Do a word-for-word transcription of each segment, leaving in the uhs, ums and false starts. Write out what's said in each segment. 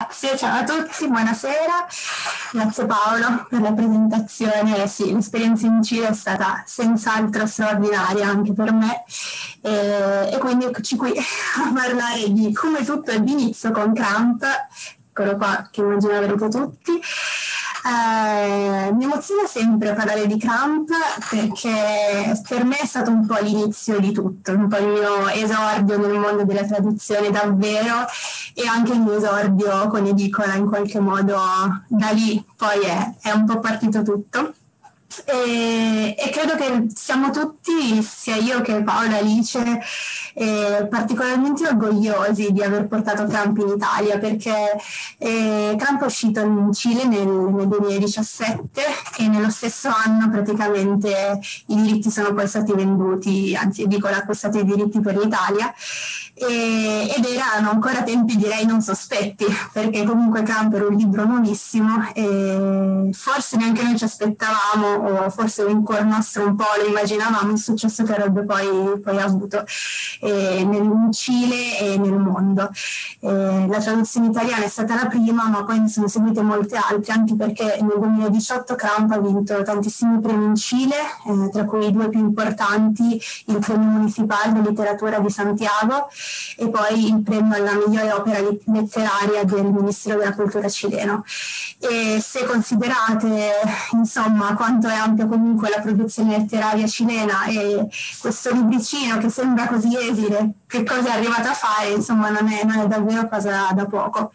Grazie, ciao a tutti, buonasera. Grazie Paolo per la presentazione. Eh sì, l'esperienza in Cile è stata senz'altro straordinaria anche per me e, e quindi eccoci qui a parlare di come tutto è d'inizio con Cramp, eccolo qua che immagino avrete tutti. Eh, mi emoziona sempre parlare di Cramp perché per me è stato un po' l'inizio di tutto, un po' il mio esordio nel mondo della traduzione davvero e anche il mio esordio con edicola in qualche modo. Da lì poi è, è un po' partito tutto. E, e credo che siamo tutti, sia io che Paola e Alice, eh, particolarmente orgogliosi di aver portato Cramp in Italia, perché eh, Cramp è uscito in Cile nel, nel duemiladiciassette e nello stesso anno praticamente i diritti sono poi stati venduti, anzi Edicola ha acquistato i diritti per l'Italia. E, ed erano ancora tempi direi non sospetti, perché comunque Cramp era un libro nuovissimo e forse neanche noi ci aspettavamo, o forse in cuor nostro un po' lo immaginavamo il successo che avrebbe poi, poi avuto eh, nel, in Cile e nel mondo. Eh, la traduzione italiana è stata la prima, ma poi ne sono seguite molte altre, anche perché nel duemiladiciotto Cramp ha vinto tantissimi premi in Cile, eh, tra cui i due più importanti, il premio municipale di letteratura di Santiago e poi il premio alla migliore opera letteraria del Ministero della Cultura cileno. E se considerate insomma quanto è ampia comunque la produzione letteraria cilena e questo libricino che sembra così esile, che cosa è arrivato a fare, insomma non è, non è davvero cosa da poco.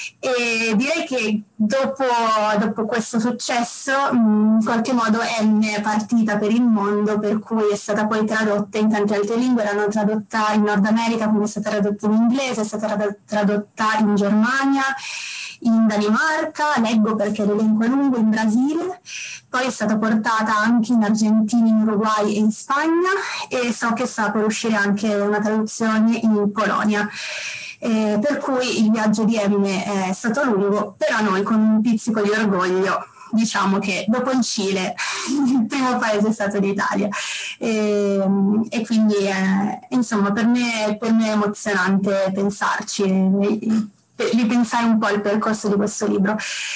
E direi che dopo, dopo questo successo in qualche modo M è partita per il mondo, per cui è stata poi tradotta in tante altre lingue, l'hanno tradotta in Nord America, quindi è stata tradotta in inglese, è stata tradotta in Germania, in Danimarca, leggo perché l'elenco è lungo, in Brasile, poi è stata portata anche in Argentina, in Uruguay e in Spagna e so che sta per uscire anche una traduzione in Polonia. Eh, per cui il viaggio di M è stato lungo, però noi con un pizzico di orgoglio diciamo che dopo il Cile il primo paese è stato l'Italia e, e quindi eh, insomma per me, per me è emozionante pensarci, ripensare un po' al percorso di questo libro.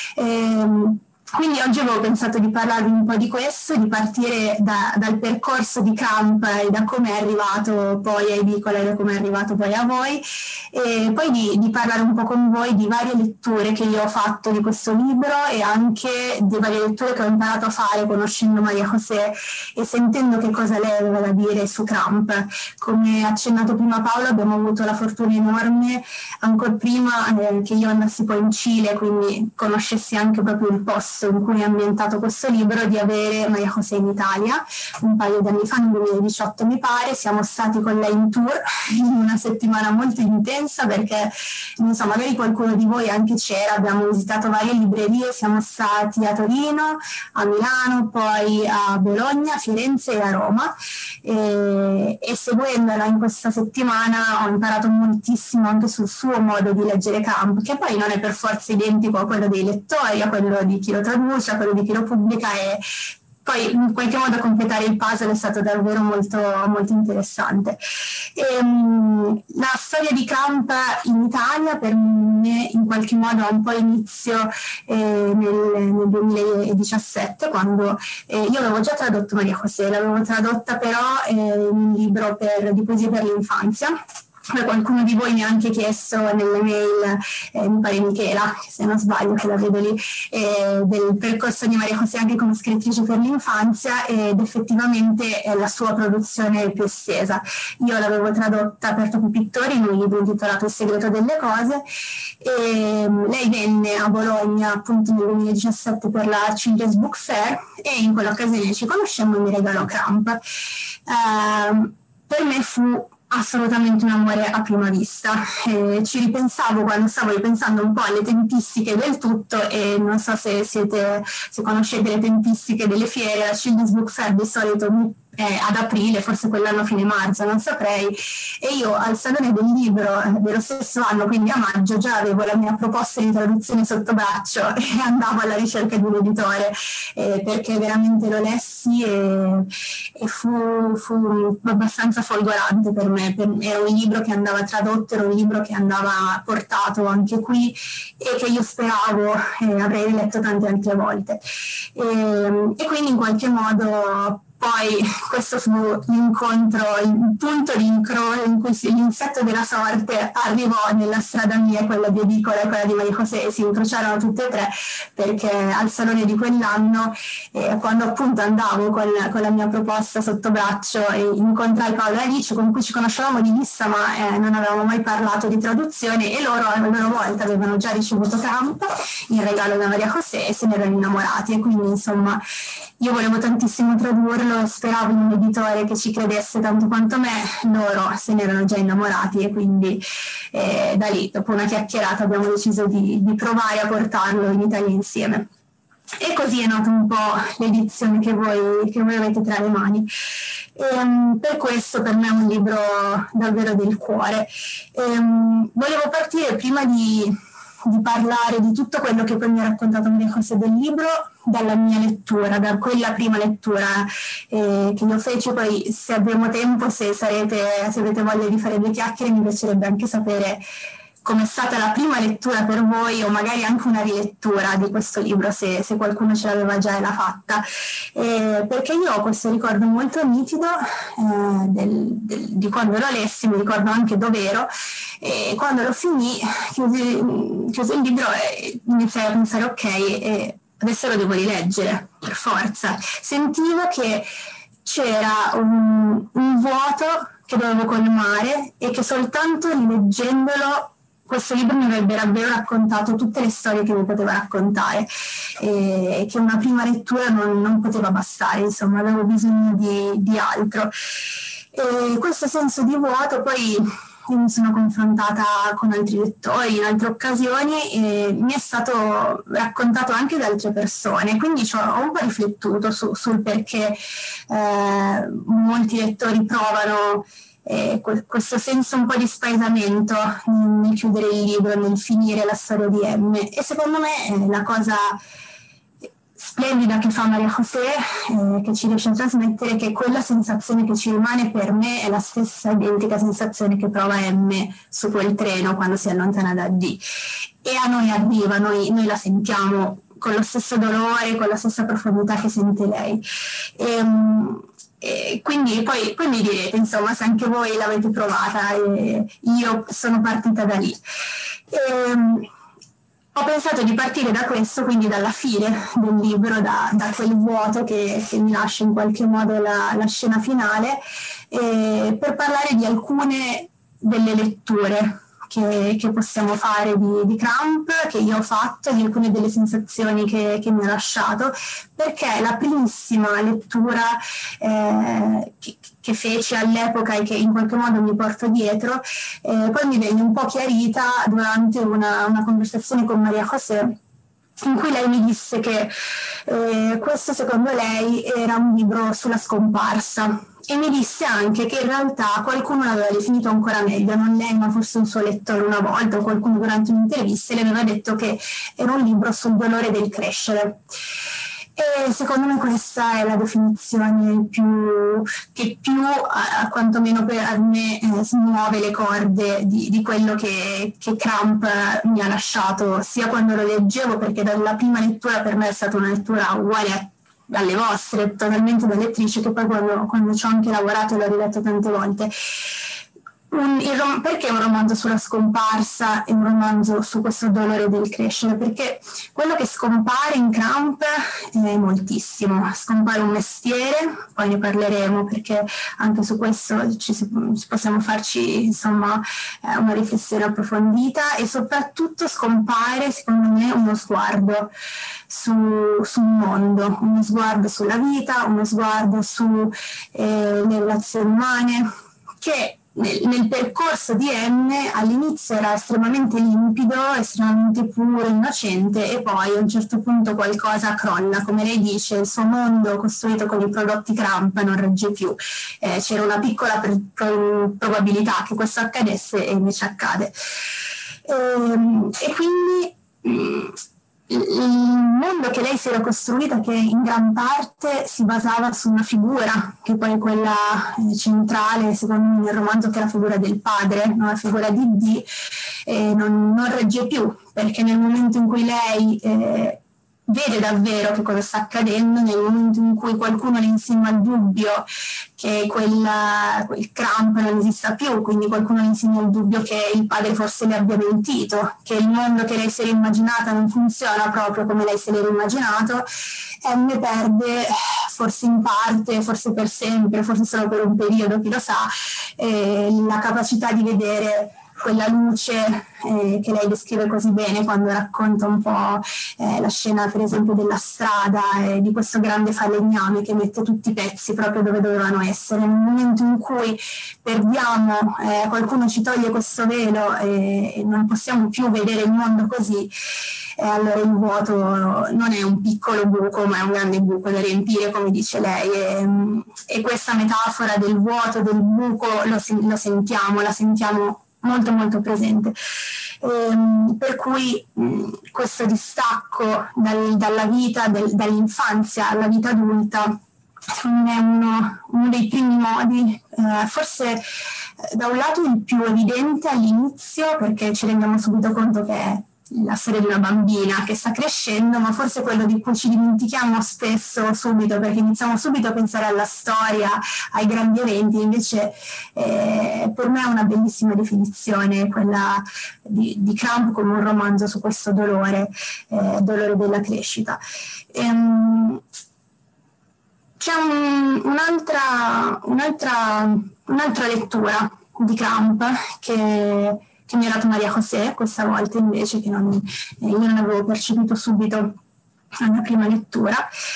E, quindi oggi avevo pensato di parlarvi un po' di questo, di partire da, dal percorso di Cramp e da come è arrivato poi a Edicola e da come è arrivato poi a voi, e poi di, di parlare un po' con voi di varie letture che io ho fatto di questo libro e anche di varie letture che ho imparato a fare conoscendo Maria José e sentendo che cosa lei aveva da dire su Cramp. Come accennato prima Paolo, abbiamo avuto la fortuna enorme, ancora prima eh, che io andassi poi in Cile, quindi conoscessi anche proprio il posto in cui è ambientato questo libro, di avere Maria José in Italia un paio di anni fa, nel duemiladiciotto mi pare. Siamo stati con lei in tour in una settimana molto intensa perché non so, magari qualcuno di voi anche c'era, abbiamo visitato varie librerie, siamo stati a Torino, a Milano, poi a Bologna, a Firenze e a Roma e, e seguendola in questa settimana ho imparato moltissimo anche sul suo modo di leggere Cramp, che poi non è per forza identico a quello dei lettori, a quello di chi lo traduce, a quello di chi lo pubblica, e poi in qualche modo completare il puzzle è stato davvero molto, molto interessante. E, um, la storia di Cramp in Italia per me in qualche modo ha un po' inizio eh, nel, nel duemiladiciassette, quando eh, io avevo già tradotto Maria José, l'avevo tradotta però eh, in un libro per, di poesie per l'infanzia. Qualcuno di voi mi ha anche chiesto nelle mail, eh, mi pare Michela, se non sbaglio che la vedo lì, eh, del percorso di Maria José anche come scrittrice per l'infanzia, ed effettivamente è la sua produzione più estesa. Io l'avevo tradotta per Topi Pittori in un libro intitolato Il segreto delle cose e um, lei venne a Bologna appunto nel duemiladiciassette per la Children's Book Fair e in quell'occasione ci conoscemmo e mi regalò Cramp. Uh, per me fu assolutamente un amore a prima vista. Eh, ci ripensavo quando stavo ripensando un po' alle tempistiche del tutto e non so se siete, se conoscete le tempistiche delle fiere. La Children's Book Fair di solito eh, ad aprile, forse quell'anno fine marzo, non saprei, e io al Salone del Libro dello stesso anno, quindi a maggio, già avevo la mia proposta di traduzione sotto braccio e andavo alla ricerca di un editore, eh, perché veramente lo lessi e, e fu, fu abbastanza folgorante per me. Per, era un libro che andava tradotto, era un libro che andava portato anche qui e che io speravo e avrei letto tante altre volte. E, e quindi in qualche modo poi questo fu l'incontro, il punto di incrocio in cui l'insetto della sorte arrivò nella strada mia, quella di edicola e quella di Maria José, si incrociarono tutte e tre, perché al Salone di quell'anno, eh, quando appunto andavo con, con la mia proposta sotto braccio, e incontrai Paolo e Alice, con cui ci conoscevamo di vista ma eh, non avevamo mai parlato di traduzione, e loro a loro volta avevano già ricevuto Crump in regalo da Maria José e se ne erano innamorati, e quindi insomma io volevo tantissimo tradurlo, speravo in un editore che ci credesse tanto quanto me, loro se ne erano già innamorati, e quindi eh, da lì, dopo una chiacchierata, abbiamo deciso di, di provare a portarlo in Italia insieme. E così è nata un po' l'edizione che voi, che voi avete tra le mani. E, um, per questo per me è un libro davvero del cuore. E, um, volevo partire prima di... di parlare di tutto quello che poi mi ha raccontato Maria José del libro, dalla mia lettura, da quella prima lettura eh, che io feci. Poi se abbiamo tempo, se, sarete, se avete voglia di fare due chiacchiere, mi piacerebbe anche sapere com'è stata la prima lettura per voi, o magari anche una rilettura di questo libro, se, se qualcuno ce l'aveva già e l'ha fatta, eh, perché io ho questo ricordo molto nitido eh, del, del, di quando lo lessi, mi ricordo anche dove ero, e quando lo finì, chiusi, chiusi il libro e iniziai a pensare ok, eh, adesso lo devo rileggere, per forza. Sentivo che c'era un, un vuoto che dovevo colmare e che soltanto rileggendolo questo libro mi avrebbe davvero raccontato tutte le storie che mi poteva raccontare, e che una prima lettura non, non poteva bastare, insomma avevo bisogno di, di altro. E questo senso di vuoto poi io mi sono confrontata con altri lettori in altre occasioni e mi è stato raccontato anche da altre persone, quindi ho un po' riflettuto su, sul perché eh, molti lettori provano Eh, questo senso un po' di spaesamento nel chiudere il libro, nel finire la storia di M. E secondo me eh, la cosa splendida che fa Maria José, eh, che ci riesce a trasmettere, che quella sensazione che ci rimane per me è la stessa identica sensazione che prova M su quel treno quando si allontana da D, e a noi arriva, noi, noi la sentiamo con lo stesso dolore, con la stessa profondità che sente lei. E, E quindi poi, poi mi direte, insomma, se anche voi l'avete provata, e io sono partita da lì. E, ho pensato di partire da questo, quindi dalla fine del libro, da, da quel vuoto che, che mi lascia in qualche modo la, la scena finale, e per parlare di alcune delle letture Che, che possiamo fare di, di Crump, che io ho fatto, di alcune delle sensazioni che, che mi ha lasciato, perché la primissima lettura eh, che, che feci all'epoca e che in qualche modo mi porto dietro, eh, poi mi venne un po' chiarita durante una, una conversazione con Maria José, in cui lei mi disse che eh, questo secondo lei era un libro sulla scomparsa. E mi disse anche che in realtà qualcuno l'aveva definito ancora meglio, non lei ma forse un suo lettore una volta, o qualcuno durante un'intervista, e le aveva detto che era un libro sul dolore del crescere. E secondo me questa è la definizione più, che più, a, quantomeno per me, eh, smuove le corde di, di quello che, che Crump mi ha lasciato, sia quando lo leggevo, perché dalla prima lettura per me è stata una lettura uguale a dalle vostre, totalmente da lettrice, che poi quando, quando ci ho anche lavorato l'ho riletto tante volte. Un, il rom- perché un romanzo sulla scomparsa e un romanzo su questo dolore del crescere? Perché quello che scompare in Crump è moltissimo. Scompare un mestiere, poi ne parleremo perché anche su questo ci, si, ci possiamo farci insomma eh, una riflessione approfondita, e soprattutto scompare secondo me uno sguardo su, sul mondo, uno sguardo sulla vita, uno sguardo sulle eh, relazioni umane, che nel, nel percorso di M all'inizio era estremamente limpido, estremamente puro, innocente, e poi a un certo punto qualcosa crolla, come lei dice, il suo mondo costruito con i prodotti Crump non regge più. Eh, c'era una piccola per, pro, probabilità che questo accadesse e invece accade. E, e quindi mh, il mondo che lei si era costruita, che in gran parte si basava su una figura, che poi è quella centrale, secondo me, nel romanzo, che è la figura del padre, no? La figura di Dee, eh, non, non regge più, perché nel momento in cui lei eh, vede davvero che cosa sta accadendo, nel momento in cui qualcuno le insinua il dubbio che quella, quel Crump non esista più, quindi qualcuno le insinua il dubbio che il padre forse le abbia mentito, che il mondo che lei si era immaginata non funziona proprio come lei se l'era immaginato, M perde, forse in parte, forse per sempre, forse solo per un periodo, chi lo sa, eh, la capacità di vedere quella luce eh, che lei descrive così bene quando racconta un po' eh, la scena, per esempio, della strada e eh, di questo grande falegname che mette tutti i pezzi proprio dove dovevano essere. Nel momento in cui perdiamo, eh, qualcuno ci toglie questo velo e, e non possiamo più vedere il mondo così, e allora il vuoto non è un piccolo buco, ma è un grande buco da riempire, come dice lei, e, e questa metafora del vuoto, del buco, lo, lo sentiamo, la sentiamo molto molto presente. Ehm, per cui mh, questo distacco dal, dalla vita, del, dall'infanzia alla vita adulta, secondo me è uno, uno dei primi modi, eh, forse eh, da un lato il più evidente all'inizio, perché ci rendiamo subito conto che è la storia di una bambina che sta crescendo, ma forse quello di cui ci dimentichiamo spesso subito, perché iniziamo subito a pensare alla storia, ai grandi eventi. Invece eh, per me è una bellissima definizione quella di, di Crump come un romanzo su questo dolore, eh, dolore della crescita. Ehm, c'è un, un'altra, un'altra, un'altra lettura di Crump che che mi ha dato Maria José, questa volta invece, che non, eh, io non avevo percepito subito alla prima lettura,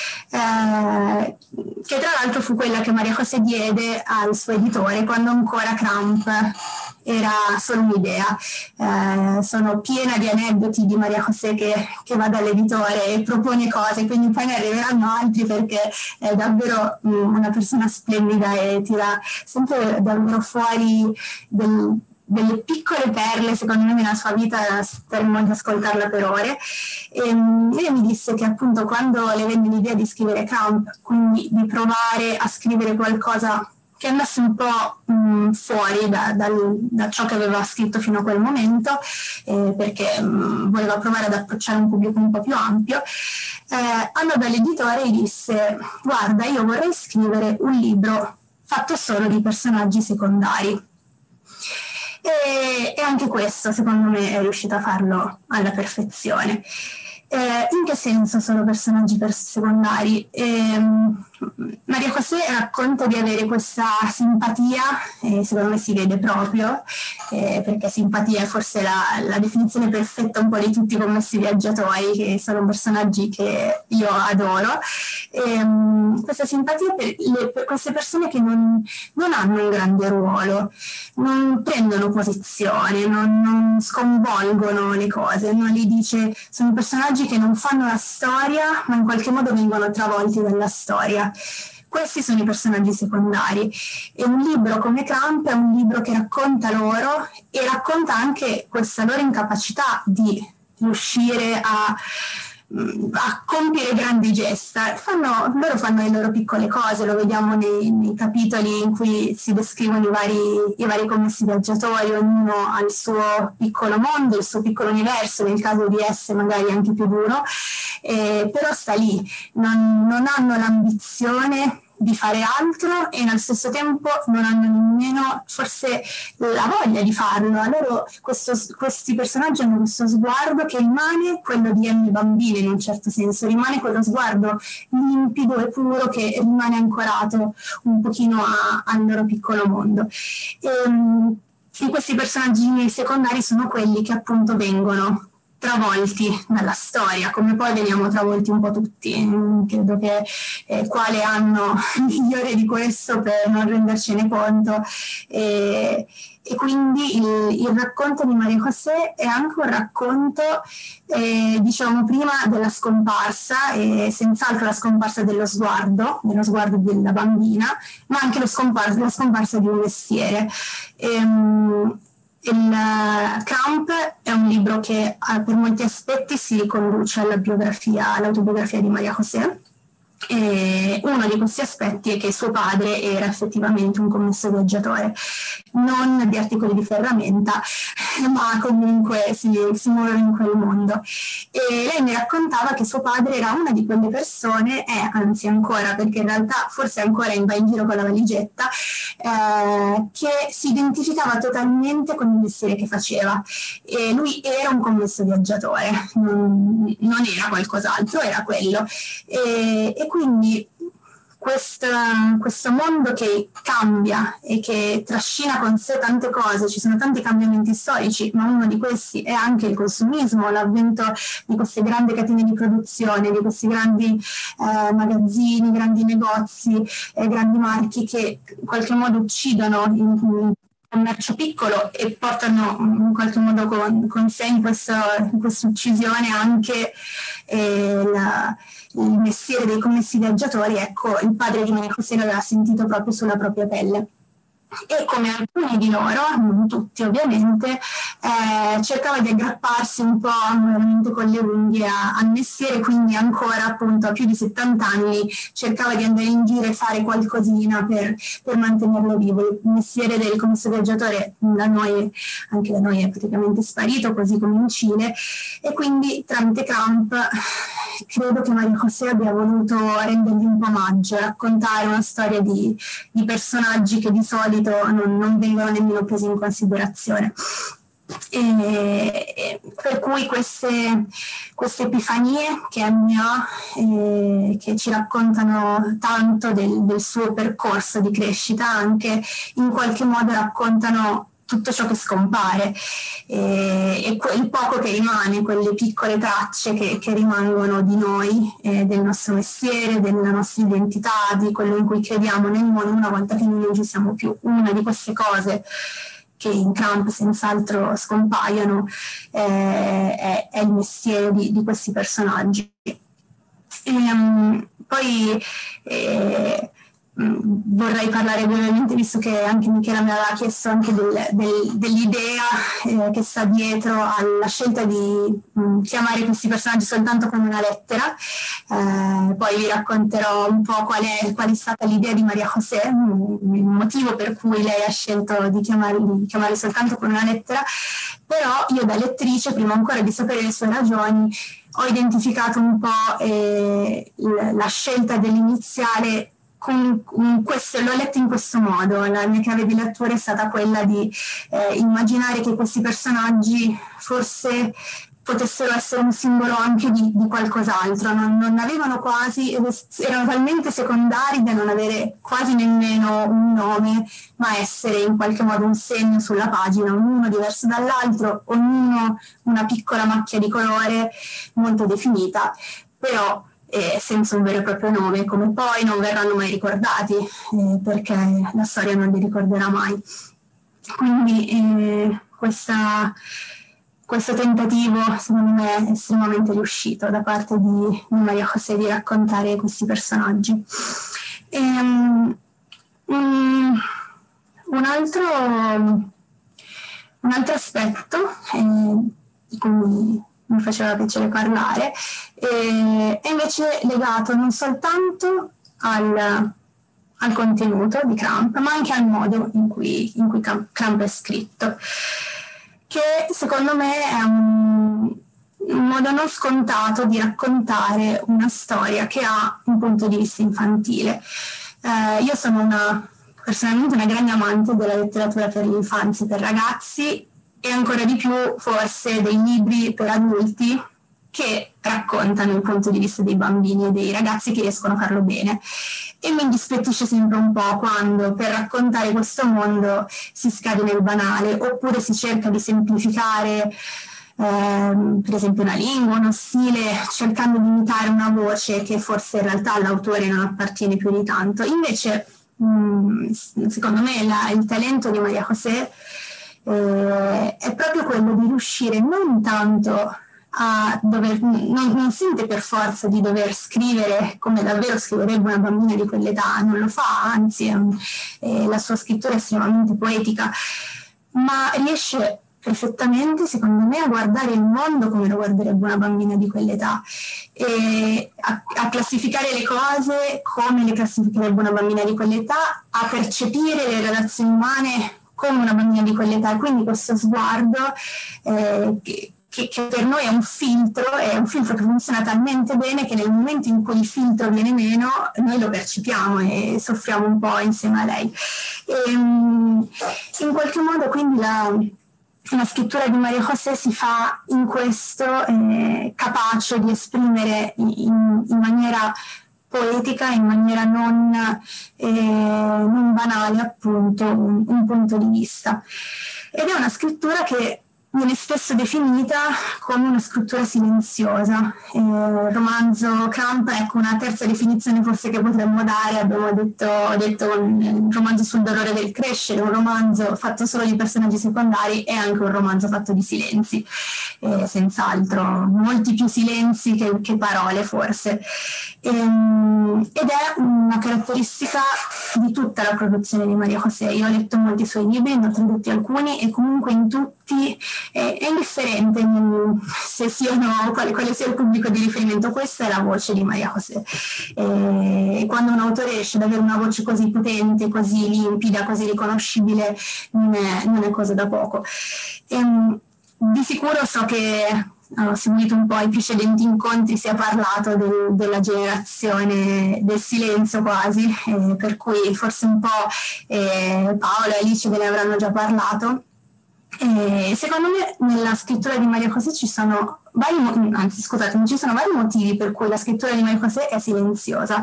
eh, che tra l'altro fu quella che Maria José diede al suo editore quando ancora Crump era solo un'idea. Eh, sono piena di aneddoti di Maria José che, che va dall'editore e propone cose, quindi poi ne arriveranno altri, perché è davvero mh, una persona splendida e tira sempre davvero fuori del, delle piccole perle, secondo me, nella sua vita, staremmo anche ascoltarla per ore. E lei mi disse che appunto quando le venne l'idea di scrivere Crump, quindi di provare a scrivere qualcosa che andasse un po' mh, fuori da, dal, da ciò che aveva scritto fino a quel momento, eh, perché mh, voleva provare ad approcciare un pubblico un po' più ampio, eh, andò dall'editore e disse: guarda, io vorrei scrivere un libro fatto solo di personaggi secondari. E, e anche questo, secondo me, è riuscita a farlo alla perfezione. Eh, in che senso solo personaggi per secondari? Eh, Maria José racconta di avere questa simpatia, e secondo me si vede proprio, eh, perché simpatia è forse la, la definizione perfetta un po' di tutti i commessi viaggiatori, che sono personaggi che io adoro. E, um, questa simpatia per, le, per queste persone che non, non hanno un grande ruolo, non prendono posizione, non, non sconvolgono le cose, non li dice, sono personaggi che non fanno la storia, ma in qualche modo vengono travolti dalla storia. Questi sono i personaggi secondari, e un libro come Crump è un libro che racconta loro e racconta anche questa loro incapacità di riuscire a, a compiere grandi gesta. Fanno, loro fanno le loro piccole cose, lo vediamo nei, nei capitoli in cui si descrivono i vari, i vari commessi viaggiatori, ognuno ha il suo piccolo mondo, il suo piccolo universo, nel caso di S magari anche più duro, eh, però sta lì, non, non hanno l'ambizione di fare altro e nello stesso tempo non hanno nemmeno forse la voglia di farlo. A loro questo, questi personaggi hanno questo sguardo che rimane quello di Emmy bambina, in un certo senso, rimane quello sguardo limpido e puro che rimane ancorato un pochino a, al loro piccolo mondo. E, e questi personaggi secondari sono quelli che appunto vengono travolti dalla storia, come poi veniamo travolti un po' tutti. Credo che eh, quale anno migliore di questo per non rendercene conto. E, e quindi il, il racconto di Maria José è anche un racconto, eh, diciamo prima, della scomparsa, e senz'altro la scomparsa dello sguardo, dello sguardo della bambina, ma anche lo scomparsa, la scomparsa di un mestiere. E, Il Crump è un libro che per molti aspetti si riconduce alla biografia, all'autobiografia di Maria José. E uno di questi aspetti è che suo padre era effettivamente un commesso viaggiatore, non di articoli di ferramenta, ma comunque si, si muoveva in quel mondo. E lei mi raccontava che suo padre era una di quelle persone, e anzi ancora, perché in realtà forse ancora va in giro con la valigetta, eh, che si identificava totalmente con il mestiere che faceva. E lui era un commesso viaggiatore, non, non era qualcos'altro, era quello. E, e quindi questo, questo mondo che cambia e che trascina con sé tante cose, ci sono tanti cambiamenti storici, ma uno di questi è anche il consumismo, l'avvento di queste grandi catene di produzione, di questi grandi eh, magazzini, grandi negozi, eh, grandi marchi che in qualche modo uccidono in, in commercio piccolo e portano in qualche modo con, con sé in, questo, in questa uccisione anche eh, la, il mestiere dei commessi viaggiatori. Ecco, il padre di Maria José l'aveva sentito proprio sulla propria pelle. E come alcuni di loro, non tutti ovviamente, eh, cercava di aggrapparsi un po' veramente con le unghie a, al mestiere, quindi ancora appunto a più di settanta anni cercava di andare in giro e fare qualcosina per, per mantenerlo vivo. Il mestiere del commesso viaggiatore da noi, anche da noi è praticamente sparito, così come in Cile, e quindi tramite Crump credo che Maria José abbia voluto rendergli un po' omaggio, raccontare una storia di, di personaggi che di solito non, non vengono nemmeno presi in considerazione. E, e per cui queste, queste epifanie che Annie ha, eh, che ci raccontano tanto del, del suo percorso di crescita, anche in qualche modo raccontano tutto ciò che scompare eh, e quel poco che rimane, quelle piccole tracce che, che rimangono di noi, eh, del nostro mestiere, della nostra identità, di quello in cui crediamo nel mondo una volta che noi non ci siamo più. Una di queste cose che in Crump senz'altro scompaiono eh, è, è il mestiere di, di questi personaggi. E, um, poi eh, vorrei parlare brevemente, visto che anche Michela mi aveva chiesto anche del, del, dell'idea eh, che sta dietro alla scelta di mh, chiamare questi personaggi soltanto con una lettera. Eh, poi vi racconterò un po' qual è, qual è stata l'idea di Maria José, il motivo per cui lei ha scelto di chiamarli, di chiamarli soltanto con una lettera. Però io da lettrice, prima ancora di sapere le sue ragioni, ho identificato un po' eh, la scelta dell'iniziale. Con, con questo, l'ho letto in questo modo. La mia chiave di lettura è stata quella di eh, immaginare che questi personaggi forse potessero essere un simbolo anche di, di qualcos'altro, non, non avevano quasi, erano talmente secondari da non avere quasi nemmeno un nome, ma essere in qualche modo un segno sulla pagina, ognuno diverso dall'altro, ognuno una piccola macchia di colore molto definita, però eh, senza un vero e proprio nome, come poi non verranno mai ricordati, eh, perché la storia non li ricorderà mai. Quindi eh, questa, questo tentativo secondo me è estremamente riuscito da parte di, di Maria José di raccontare questi personaggi. E, um, um, un, altro, un altro aspetto eh, di cui mi faceva piacere parlare eh, è invece legato non soltanto al, al contenuto di Crump, ma anche al modo in cui, in cui Crump è scritto, che secondo me è un, un modo non scontato di raccontare una storia che ha un punto di vista infantile. Eh, io sono una, personalmente una grande amante della letteratura per l'infanzia, per ragazzi, e ancora di più forse dei libri per adulti che raccontano il punto di vista dei bambini e dei ragazzi che riescono a farlo bene. E mi indispettisce sempre un po' quando per raccontare questo mondo si scade nel banale, oppure si cerca di semplificare ehm, per esempio una lingua, uno stile, cercando di imitare una voce che forse in realtà all'autore non appartiene più di tanto. Invece, mh, secondo me, la, il talento di Maria José eh, è proprio quello di riuscire non tanto a dover, non, non sente per forza di dover scrivere come davvero scriverebbe una bambina di quell'età, non lo fa, anzi eh, la sua scrittura è estremamente poetica, ma riesce perfettamente, secondo me, a guardare il mondo come lo guarderebbe una bambina di quell'età, e a, a classificare le cose come le classificherebbe una bambina di quell'età, a percepire le relazioni umane come una bambina di quell'età, e quindi questo sguardo eh, che, che, che per noi è un filtro, è un filtro che funziona talmente bene che nel momento in cui il filtro viene meno noi lo percepiamo e soffriamo un po' insieme a lei. E, in qualche modo quindi la, la scrittura di Maria José si fa in questo eh, capace di esprimere in, in maniera poetica, in maniera non, eh, non banale appunto un, un punto di vista. Ed è una scrittura che viene spesso definita come una scrittura silenziosa. Eh, il romanzo Crump, ecco una terza definizione forse che potremmo dare, abbiamo detto, detto un romanzo sul dolore del crescere, un romanzo fatto solo di personaggi secondari e anche un romanzo fatto di silenzi, eh, senz'altro, molti più silenzi che, che parole forse. Ehm, ed è una caratteristica di tutta la produzione di Maria José. Io ho letto molti suoi libri, ne ho tradotti alcuni e comunque in tutti è, è indifferente se siano, quale, quale sia il pubblico di riferimento, questa è la voce di Maria José. E, e quando un autore riesce ad avere una voce così potente, così limpida, così riconoscibile, non è, non è cosa da poco. E, di sicuro so che ho seguito un po' i precedenti incontri, si è parlato del, della generazione del silenzio quasi, eh, per cui forse un po' eh, Paolo e Alice ve ne avranno già parlato. E secondo me nella scrittura di Maria José ci sono vari, anzi scusatemi, ci sono vari motivi per cui la scrittura di Maria José è silenziosa.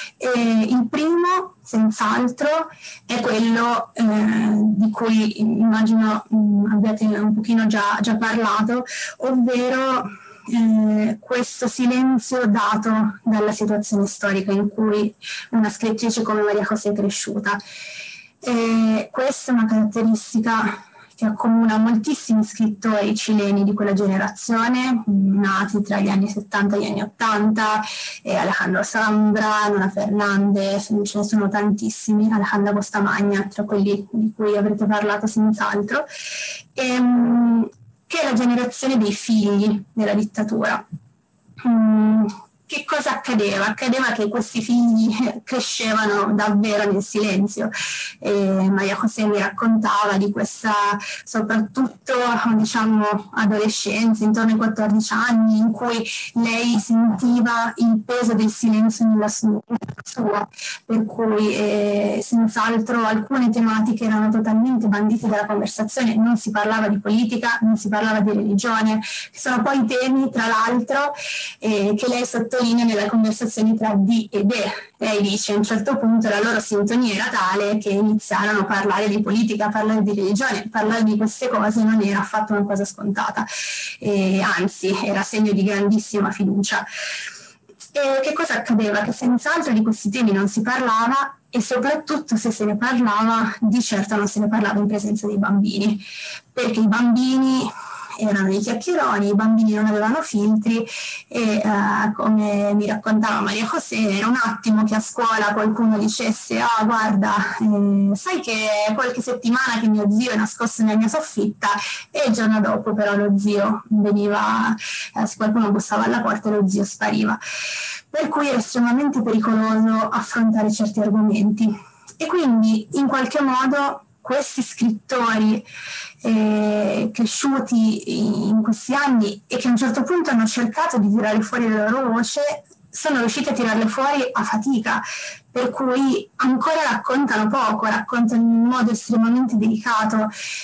E il primo, senz'altro, è quello eh, di cui immagino mh, abbiate un pochino già, già parlato, ovvero eh, questo silenzio dato dalla situazione storica in cui una scrittrice come Maria José è cresciuta. E questa è una caratteristica che accomuna moltissimi scrittori cileni di quella generazione, nati tra gli anni settanta e gli anni ottanta, eh, Alejandro Zambra, Nona Fernández, ce ne sono tantissimi, Alejandra Costamagna, tra quelli di cui avrete parlato senz'altro, ehm, che è la generazione dei figli della dittatura. Mm, Che cosa accadeva? Accadeva che questi figli crescevano davvero nel silenzio. E Maria José mi raccontava di questa, soprattutto diciamo, adolescenza, intorno ai quattordici anni, in cui lei sentiva il peso del silenzio nella sua, per cui eh, senz'altro alcune tematiche erano totalmente bandite dalla conversazione, non si parlava di politica, non si parlava di religione, che sono poi temi, tra l'altro, eh, che lei sottolinea nella conversazione tra D ed E. Lei dice a un certo punto la loro sintonia era tale che iniziarono a parlare di politica, a parlare di religione, parlare di queste cose non era affatto una cosa scontata, e anzi era segno di grandissima fiducia. E che cosa accadeva? Che senz'altro di questi temi non si parlava, e soprattutto se se ne parlava, di certo non se ne parlava in presenza dei bambini, perché i bambini erano dei chiacchieroni, i bambini non avevano filtri e eh, come mi raccontava Maria José, era un attimo che a scuola qualcuno dicesse ah guarda, eh, sai che è qualche settimana che mio zio è nascosto nella mia soffitta, e il giorno dopo però lo zio veniva, eh, se qualcuno bussava alla porta lo zio spariva. Per cui era estremamente pericoloso affrontare certi argomenti. E quindi in qualche modo questi scrittori eh, cresciuti in questi anni e che a un certo punto hanno cercato di tirare fuori la loro voce, sono riusciti a tirarle fuori a fatica, per cui ancora raccontano poco, raccontano in un modo estremamente delicato,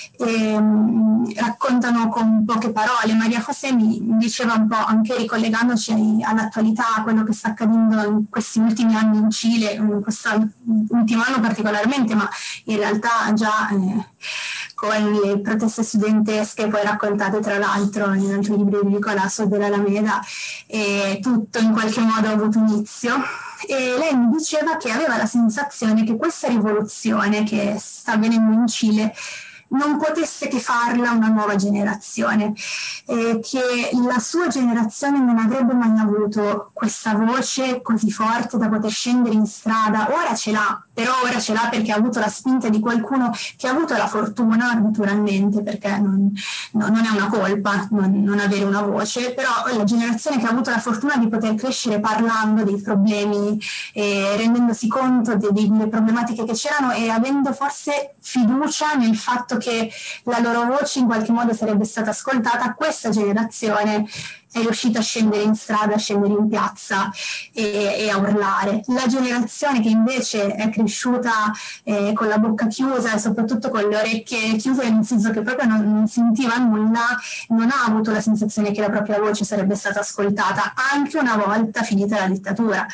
ehm, raccontano con poche parole. Maria José mi diceva un po', anche ricollegandoci ai, all'attualità, a quello che sta accadendo in questi ultimi anni in Cile, in questo ultimo anno particolarmente, ma in realtà già eh, con le proteste studentesche poi raccontate tra l'altro in un altro libro di Colasso dell'Alameda, e tutto in qualche modo ha avuto inizio. E lei mi diceva che aveva la sensazione che questa rivoluzione che sta avvenendo in Cile non potesse che farla una nuova generazione, eh, che la sua generazione non avrebbe mai avuto questa voce così forte da poter scendere in strada. Ora ce l'ha, però ora ce l'ha perché ha avuto la spinta di qualcuno che ha avuto la fortuna, naturalmente, perché non, no, non è una colpa non, non avere una voce, però la generazione che ha avuto la fortuna di poter crescere parlando dei problemi, eh, rendendosi conto de, de, delle problematiche che c'erano e avendo forse fiducia nel fatto che la loro voce in qualche modo sarebbe stata ascoltata, questa generazione è riuscita a scendere in strada, a scendere in piazza e, e a urlare. La generazione che invece è cresciuta eh, con la bocca chiusa e soprattutto con le orecchie chiuse, nel senso che proprio non, non sentiva nulla, non ha avuto la sensazione che la propria voce sarebbe stata ascoltata anche una volta finita la dittatura.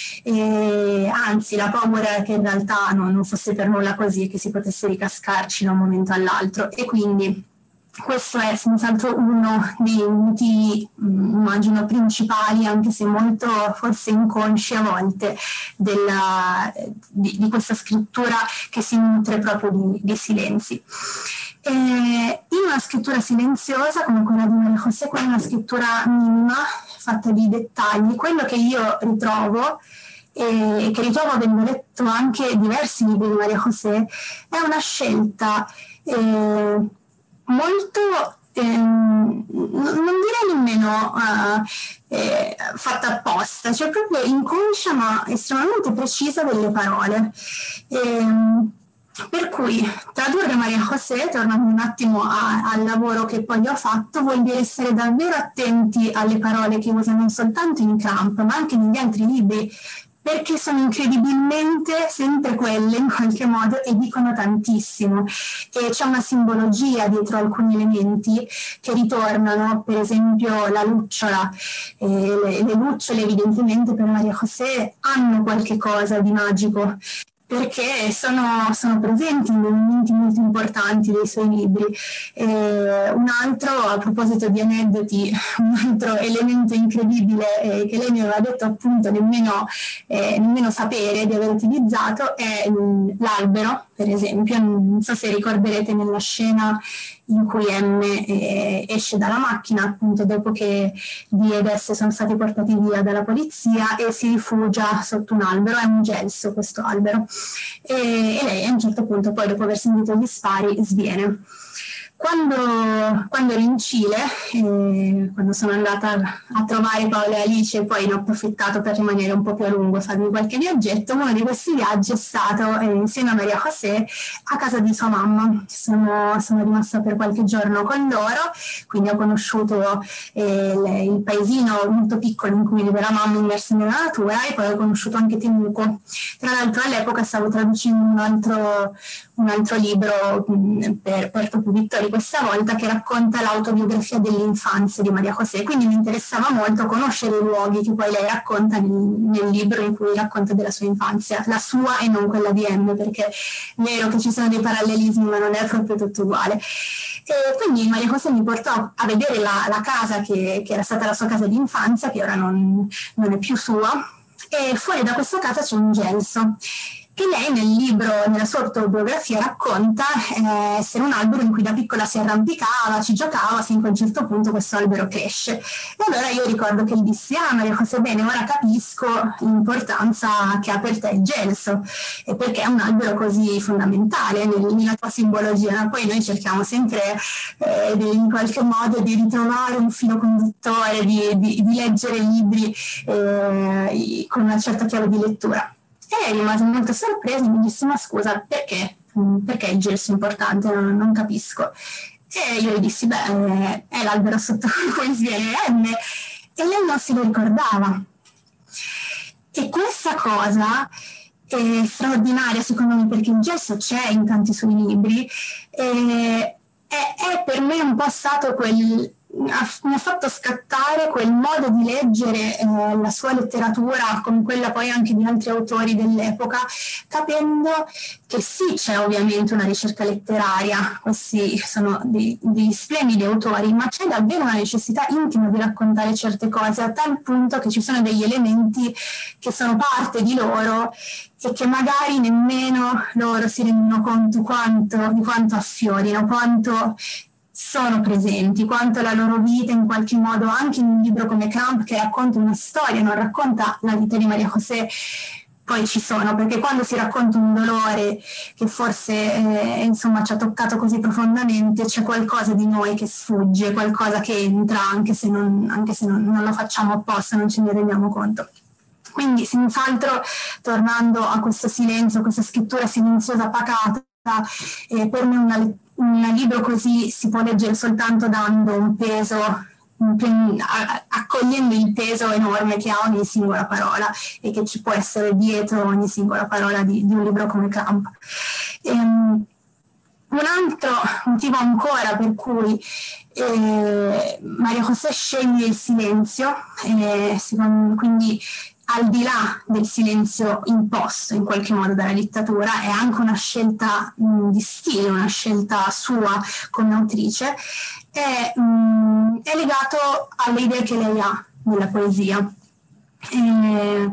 E anzi, la paura è che in realtà no, non fosse per nulla così, che si potesse ricascarci da un momento all'altro. E quindi questo è senz'altro uno dei motivi, immagino, principali, anche se molto forse inconsci a volte, della, di, di questa scrittura che si nutre proprio di, di silenzi. E in una scrittura silenziosa come quella di Maria José, quella è una scrittura minima, fatta di dettagli, quello che io ritrovo e che ritrovo avendo letto anche diversi libri di Maria José, è una scelta eh, molto, eh, non direi nemmeno uh, eh, fatta apposta, cioè proprio inconscia ma estremamente precisa delle parole. E, per cui tradurre Maria José, tornando un attimo a, al lavoro che poi ho fatto, vuol dire essere davvero attenti alle parole che usa non soltanto in Cramp ma anche negli altri libri, perché sono incredibilmente sempre quelle in qualche modo e dicono tantissimo. E c'è una simbologia dietro alcuni elementi che ritornano, per esempio la lucciola. E le, le lucciole evidentemente per Maria José hanno qualche cosa di magico, perché sono, sono presenti in momenti molto importanti dei suoi libri. Eh, un altro, a proposito di aneddoti, un altro elemento incredibile eh, che lei mi aveva detto appunto nemmeno, eh, nemmeno sapere di aver utilizzato è mh, l'albero, per esempio. Non so se ricorderete nella scena in cui M eh, esce dalla macchina appunto dopo che D ed S sono stati portati via dalla polizia e si rifugia sotto un albero. È un gelso questo albero, e, e lei a un certo punto, poi dopo aver sentito gli spari, sviene. Quando, quando ero in Cile, eh, quando sono andata a trovare Paola e Alice e poi ne ho approfittato per rimanere un po' più a lungo, farmi qualche viaggetto, uno di questi viaggi è stato eh, insieme a Maria José a casa di sua mamma. Sono, sono rimasta per qualche giorno con loro, quindi ho conosciuto eh, le, il paesino molto piccolo in cui vive la mamma immersa nella natura, e poi ho conosciuto anche Temuco. Tra l'altro all'epoca stavo traducendo un altro, un altro libro mh, per Puerto Vittorio questa volta, che racconta l'autobiografia dell'infanzia di Maria José, quindi mi interessava molto conoscere i luoghi che poi lei racconta nel, nel libro in cui racconta della sua infanzia, la sua e non quella di M, perché è vero che ci sono dei parallelismi ma non è proprio tutto uguale. E quindi Maria José mi portò a vedere la, la casa che, che era stata la sua casa di infanzia, che ora non, non è più sua, e fuori da questa casa c'è un gelso che lei nel libro, nella sua autobiografia, racconta eh, essere un albero in cui da piccola si arrampicava, ci giocava, finché a un certo punto questo albero cresce. E allora io ricordo che gli dissi: ah, Maria José, bene, ora capisco l'importanza che ha per te il gelso, e perché è un albero così fondamentale nella tua simbologia. Poi noi cerchiamo sempre eh, di, in qualche modo di ritrovare un filo conduttore, di, di, di leggere libri eh, con una certa chiave di lettura. E rimase molto sorpresa e mi disse: ma scusa, perché? Perché il gelso è importante? Non, non capisco. E io gli dissi: beh, è l'albero sotto cui sviene M. E lei non se lo ricordava. E questa cosa è straordinaria secondo me, perché il gelso c'è in tanti suoi libri, e è, è per me un po' stato quel... mi ha fatto scattare quel modo di leggere eh, la sua letteratura, come quella poi anche di altri autori dell'epoca, capendo che sì, c'è ovviamente una ricerca letteraria, questi sono dei, dei splendidi autori, ma c'è davvero una necessità intima di raccontare certe cose, a tal punto che ci sono degli elementi che sono parte di loro e che magari nemmeno loro si rendono conto quanto, di quanto affiorino, quanto sono presenti, quanto la loro vita in qualche modo, anche in un libro come Cramp che racconta una storia, non racconta la vita di Maria José, poi ci sono, perché quando si racconta un dolore che forse eh, insomma ci ha toccato così profondamente, c'è qualcosa di noi che sfugge, qualcosa che entra anche se non, anche se non, non lo facciamo apposta, non ce ne rendiamo conto. Quindi senz'altro, tornando a questo silenzio, questa scrittura silenziosa, pacata, eh, per me una, un libro così si può leggere soltanto dando un peso, un, accogliendo il peso enorme che ha ogni singola parola e che ci può essere dietro ogni singola parola di, di un libro come Cramp. Ehm, un altro motivo ancora per cui eh, Maria José sceglie il silenzio, eh, secondo, quindi al di là del silenzio imposto in qualche modo dalla dittatura, è anche una scelta mh, di stile, una scelta sua come autrice, è, mh, è legato alle idee che lei ha nella poesia. E,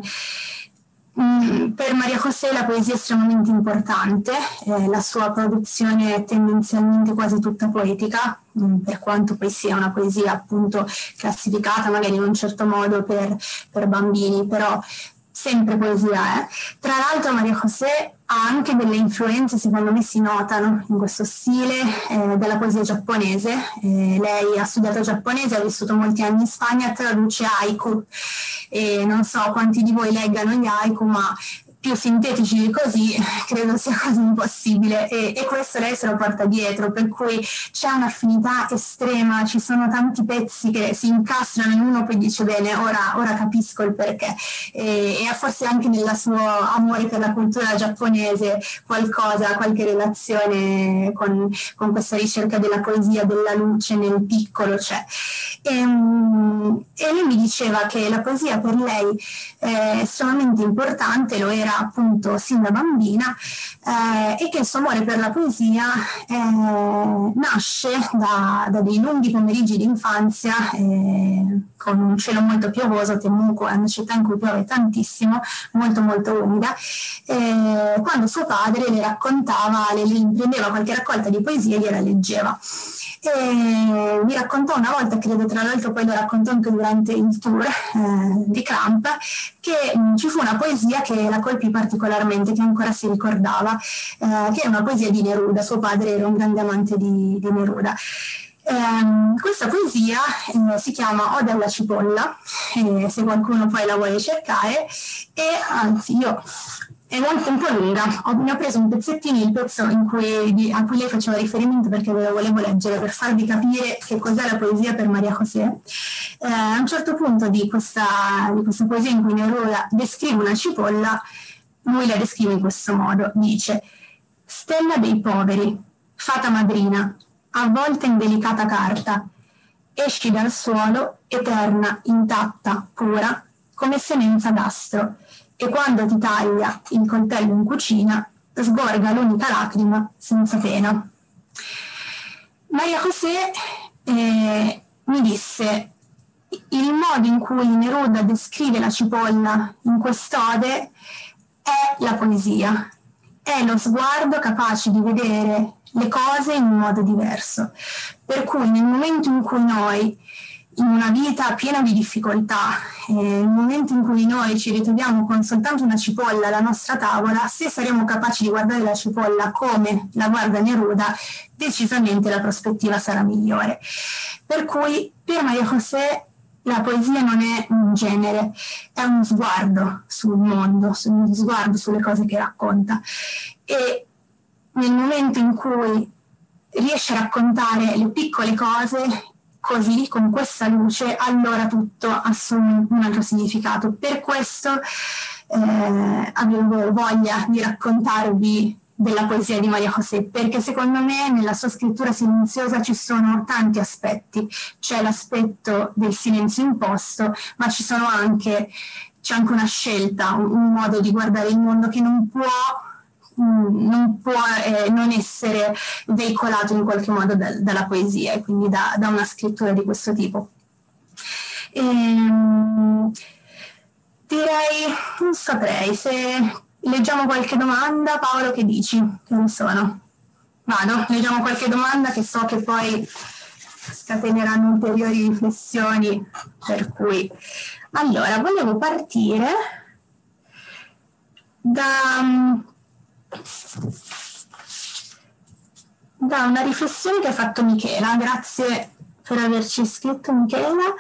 mh, per Maria José la poesia è estremamente importante, eh, la sua produzione è tendenzialmente quasi tutta poetica, per quanto poi sia una poesia appunto classificata magari in un certo modo per, per bambini, però sempre poesia è. Tra l'altro Maria José ha anche delle influenze, secondo me si notano in questo stile, eh, della poesia giapponese. Eh, lei ha studiato giapponese, ha vissuto molti anni in Spagna, traduce haiku, e non so quanti di voi leggano gli haiku, ma più sintetici di così credo sia quasi impossibile, e, e questo lei se lo porta dietro, per cui c'è un'affinità estrema, ci sono tanti pezzi che si incastrano in uno, poi dice bene, ora, ora capisco il perché, e, e forse anche nel suo amore per la cultura giapponese qualcosa, qualche relazione con, con questa ricerca della poesia, della luce nel piccolo c'è. E, e lui mi diceva che la poesia per lei è estremamente importante, lo era appunto sin da bambina, eh, e che il suo amore per la poesia eh, nasce da, da dei lunghi pomeriggi di infanzia eh, con un cielo molto piovoso. Temuco è una città in cui piove tantissimo, molto molto umida, eh, quando suo padre le raccontava, le, le prendeva qualche raccolta di poesie e gliela leggeva. E mi raccontò una volta, credo tra l'altro poi lo raccontò anche durante il tour eh, di Cramp, che mh, ci fu una poesia che la colpì particolarmente, che ancora si ricordava, eh, che è una poesia di Neruda. Suo padre era un grande amante di, di Neruda. Eh, questa poesia eh, si chiama Ode alla cipolla, eh, se qualcuno poi la vuole cercare, e anzi io... è molto un po' lunga, ho, ne ho preso un pezzettino, il pezzo in cui, di, a cui lei faceva riferimento perché ve lo volevo leggere per farvi capire che cos'è la poesia per Maria José. Eh, a un certo punto di questa, di questa poesia in cui Neruda descrive una cipolla, lui la descrive in questo modo, dice: stella dei poveri, fata madrina, avvolta in delicata carta, esci dal suolo, eterna, intatta, pura, come semenza d'astro, e quando ti taglia il coltello in cucina, sgorga l'unica lacrima senza pena. Maria José eh, mi disse: il modo in cui Neruda descrive la cipolla in quest'ode è la poesia, è lo sguardo capace di vedere le cose in un modo diverso, per cui nel momento in cui noi, in una vita piena di difficoltà, eh, nel momento in cui noi ci ritroviamo con soltanto una cipolla alla nostra tavola, se saremo capaci di guardare la cipolla come la guarda Neruda, decisamente la prospettiva sarà migliore. Per cui per Maria José la poesia non è un genere, è uno sguardo sul mondo, uno sguardo sulle cose che racconta, e nel momento in cui riesce a raccontare le piccole cose così, con questa luce, allora tutto assume un altro significato. Per questo eh, avevo voglia di raccontarvi della poesia di Maria José, perché secondo me nella sua scrittura silenziosa ci sono tanti aspetti. C'è l'aspetto del silenzio imposto, ma ci sono anche, c'è anche una scelta, un, un modo di guardare il mondo che non può, mh, non può eh, non essere veicolato in qualche modo da, dalla poesia, e quindi da, da una scrittura di questo tipo. Ehm, direi, non saprei, se leggiamo qualche domanda. Paolo, che dici? Che ne sono? Vado, leggiamo qualche domanda che so che poi scateneranno ulteriori riflessioni, per cui... Allora, volevo partire da, da una riflessione che ha fatto Michela. Grazie per averci scritto, Michela.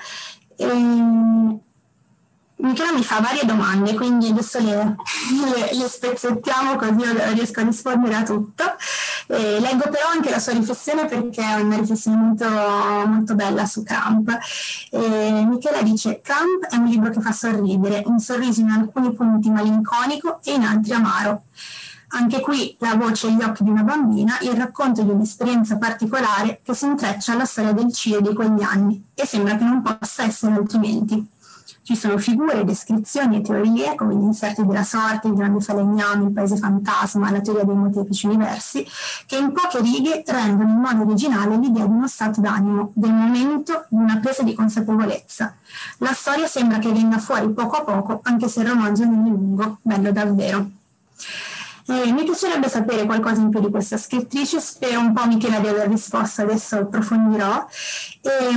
E... Michela mi fa varie domande, quindi adesso le, le, le spezzettiamo così riesco a rispondere a tutto. E leggo però anche la sua riflessione, perché è una riflessione molto, molto bella su Crump. E Michela dice: Crump è un libro che fa sorridere, un sorriso in alcuni punti malinconico e in altri amaro. Anche qui la voce e gli occhi di una bambina, il racconto di un'esperienza particolare che si intreccia alla storia del Cile di quegli anni, e sembra che non possa essere altrimenti. Ci sono figure, descrizioni e teorie, come gli inserti della sorte, il grande falegname, il paese fantasma, la teoria dei molteplici universi, che in poche righe rendono in modo originale l'idea di uno stato d'animo, del momento, di una presa di consapevolezza. La storia sembra che venga fuori poco a poco, anche se il romanzo non è lungo, bello davvero. Eh, mi piacerebbe sapere qualcosa in più di questa scrittrice, spero un po', Michela, di aver risposto, adesso approfondirò. E,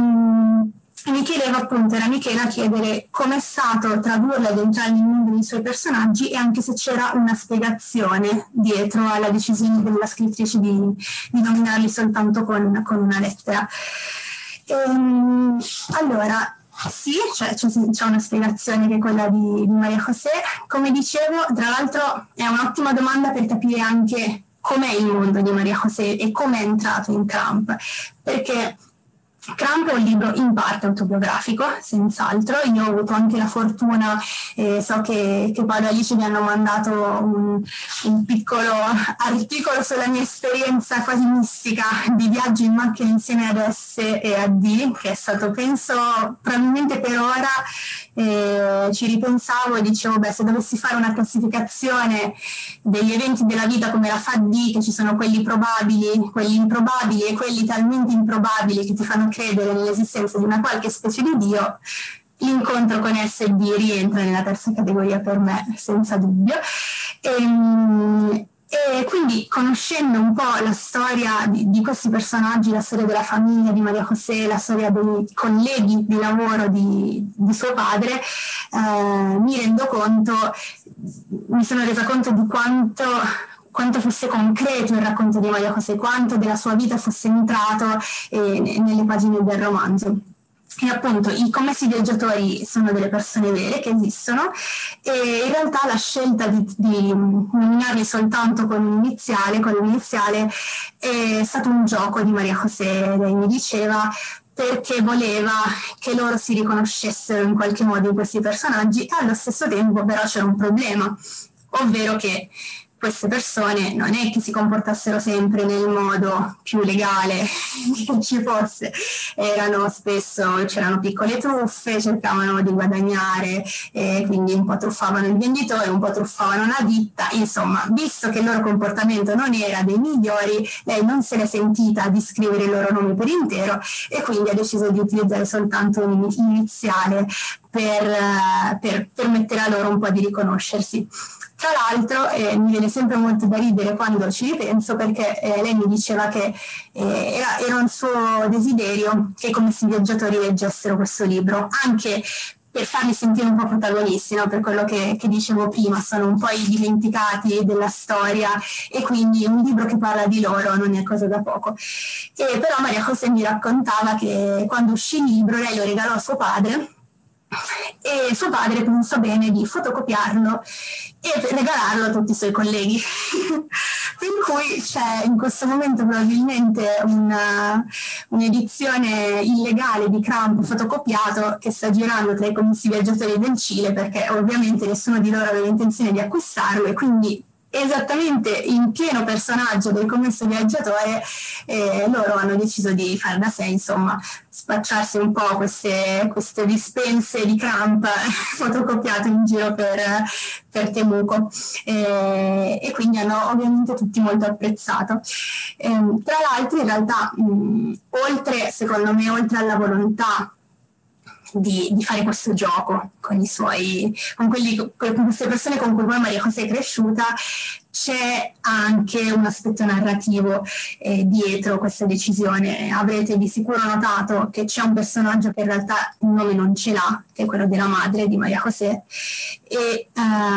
mi chiedevo appunto, era Michela a chiedere com'è stato tradurla ed entrare nel mondo dei suoi personaggi, e anche se c'era una spiegazione dietro alla decisione della scrittrice di, di nominarli soltanto con, con una lettera. E, allora, sì, cioè, c'è, c'è una spiegazione che è quella di, di Maria José. Come dicevo, tra l'altro è un'ottima domanda per capire anche com'è il mondo di Maria José e come è entrato in Crump, perché Crump è un libro in parte autobiografico, senz'altro. Io ho avuto anche la fortuna, eh, so che, che Paolo e Alice mi hanno mandato un, un piccolo articolo sulla mia esperienza quasi mistica di viaggio in macchina insieme ad S e a D, che è stato, penso, probabilmente per ora, eh, ci ripensavo e dicevo, beh, se dovessi fare una classificazione degli eventi della vita come la fa D, che ci sono quelli probabili, quelli improbabili e quelli talmente improbabili che ti fanno credere nell'esistenza di una qualche specie di Dio, l'incontro con S e D rientra nella terza categoria per me, senza dubbio. E, e quindi, conoscendo un po' la storia di, di questi personaggi, la storia della famiglia di Maria José, la storia dei colleghi di lavoro di, di suo padre, eh, mi rendo conto, mi sono resa conto di quanto quanto fosse concreto il racconto di Maria José, quanto della sua vita fosse entrato eh, nelle pagine del romanzo. E appunto i commessi viaggiatori sono delle persone vere che esistono, e in realtà la scelta di, di nominarli soltanto con un iniziale, con l'iniziale, è stato un gioco di Maria José. Lei mi diceva, perché voleva che loro si riconoscessero in qualche modo in questi personaggi, e allo stesso tempo però c'era un problema, ovvero che queste persone non è che si comportassero sempre nel modo più legale che ci fosse, erano spesso, c'erano piccole truffe, cercavano di guadagnare, e quindi un po' truffavano il venditore, un po' truffavano la ditta. Insomma, visto che il loro comportamento non era dei migliori, lei non se l'è sentita di scrivere il loro nome per intero, e quindi ha deciso di utilizzare soltanto un iniziale per, per permettere a loro un po' di riconoscersi. Tra l'altro eh, mi viene sempre molto da ridere quando ci ripenso, perché eh, lei mi diceva che eh, era, era un suo desiderio che i commessi viaggiatori leggessero questo libro, anche per farli sentire un po' protagonisti, no? Per quello che, che dicevo prima, sono un po' i dimenticati della storia, e quindi un libro che parla di loro non è cosa da poco. E però Maria José mi raccontava che quando uscì il libro lei lo regalò a suo padre, e suo padre pensò bene di fotocopiarlo e regalarlo a tutti i suoi colleghi. Per cui c'è in questo momento probabilmente una, un'edizione illegale di Crump fotocopiato che sta girando tra i commessi viaggiatori del Cile, perché ovviamente nessuno di loro aveva intenzione di acquistarlo, e quindi esattamente in pieno personaggio del commesso viaggiatore, eh, loro hanno deciso di fare da sé, insomma, spacciarsi un po' queste, queste dispense di Crump fotocopiate in giro per, per Temuco, eh, e quindi hanno ovviamente tutti molto apprezzato. Eh, tra l'altro in realtà mh, oltre, secondo me, oltre alla volontà Di, di fare questo gioco con i suoi, con, quelli, con queste persone con cui poi Maria José è cresciuta, c'è anche un aspetto narrativo eh, dietro questa decisione. Avrete di sicuro notato che c'è un personaggio che in realtà il nome non ce l'ha, che è quello della madre di Maria José, e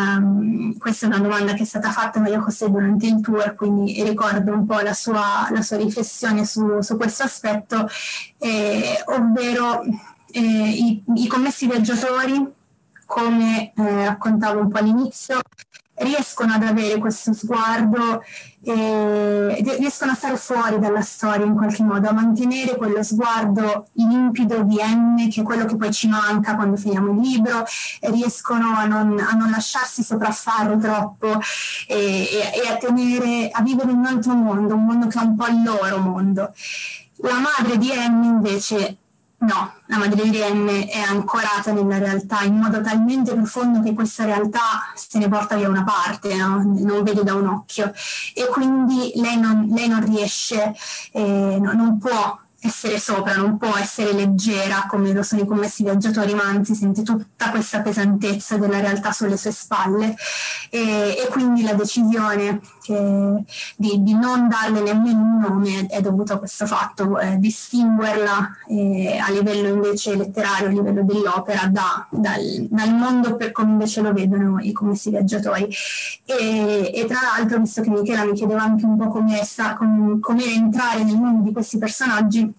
um, questa è una domanda che è stata fatta a Maria José durante il tour, quindi ricordo un po' la sua, la sua riflessione su, su questo aspetto, eh, ovvero Eh, i, i commessi viaggiatori, come eh, raccontavo un po' all'inizio, riescono ad avere questo sguardo, eh, riescono a stare fuori dalla storia in qualche modo, a mantenere quello sguardo limpido di M, che è quello che poi ci manca quando finiamo il libro, e riescono a non, a non lasciarsi sopraffare troppo, e, e, e a tenere, a vivere in un altro mondo, un mondo che è un po' il loro mondo. La madre di M invece no, la madre di M è ancorata nella realtà in modo talmente profondo che questa realtà se ne porta via una parte, no? Non vede da un occhio, e quindi lei non, lei non riesce, eh, no, non può essere sopra, non può essere leggera come lo sono i commessi viaggiatori, ma anzi sente tutta questa pesantezza della realtà sulle sue spalle, e, e quindi la decisione che, di, di non darle nemmeno un nome è, è dovuta a questo fatto, eh, distinguerla eh, a livello invece letterario, a livello dell'opera, da, dal, dal mondo per come invece lo vedono i commessi viaggiatori. E, e tra l'altro, visto che Michela mi chiedeva anche un po' come com, entrare nel mondo di questi personaggi,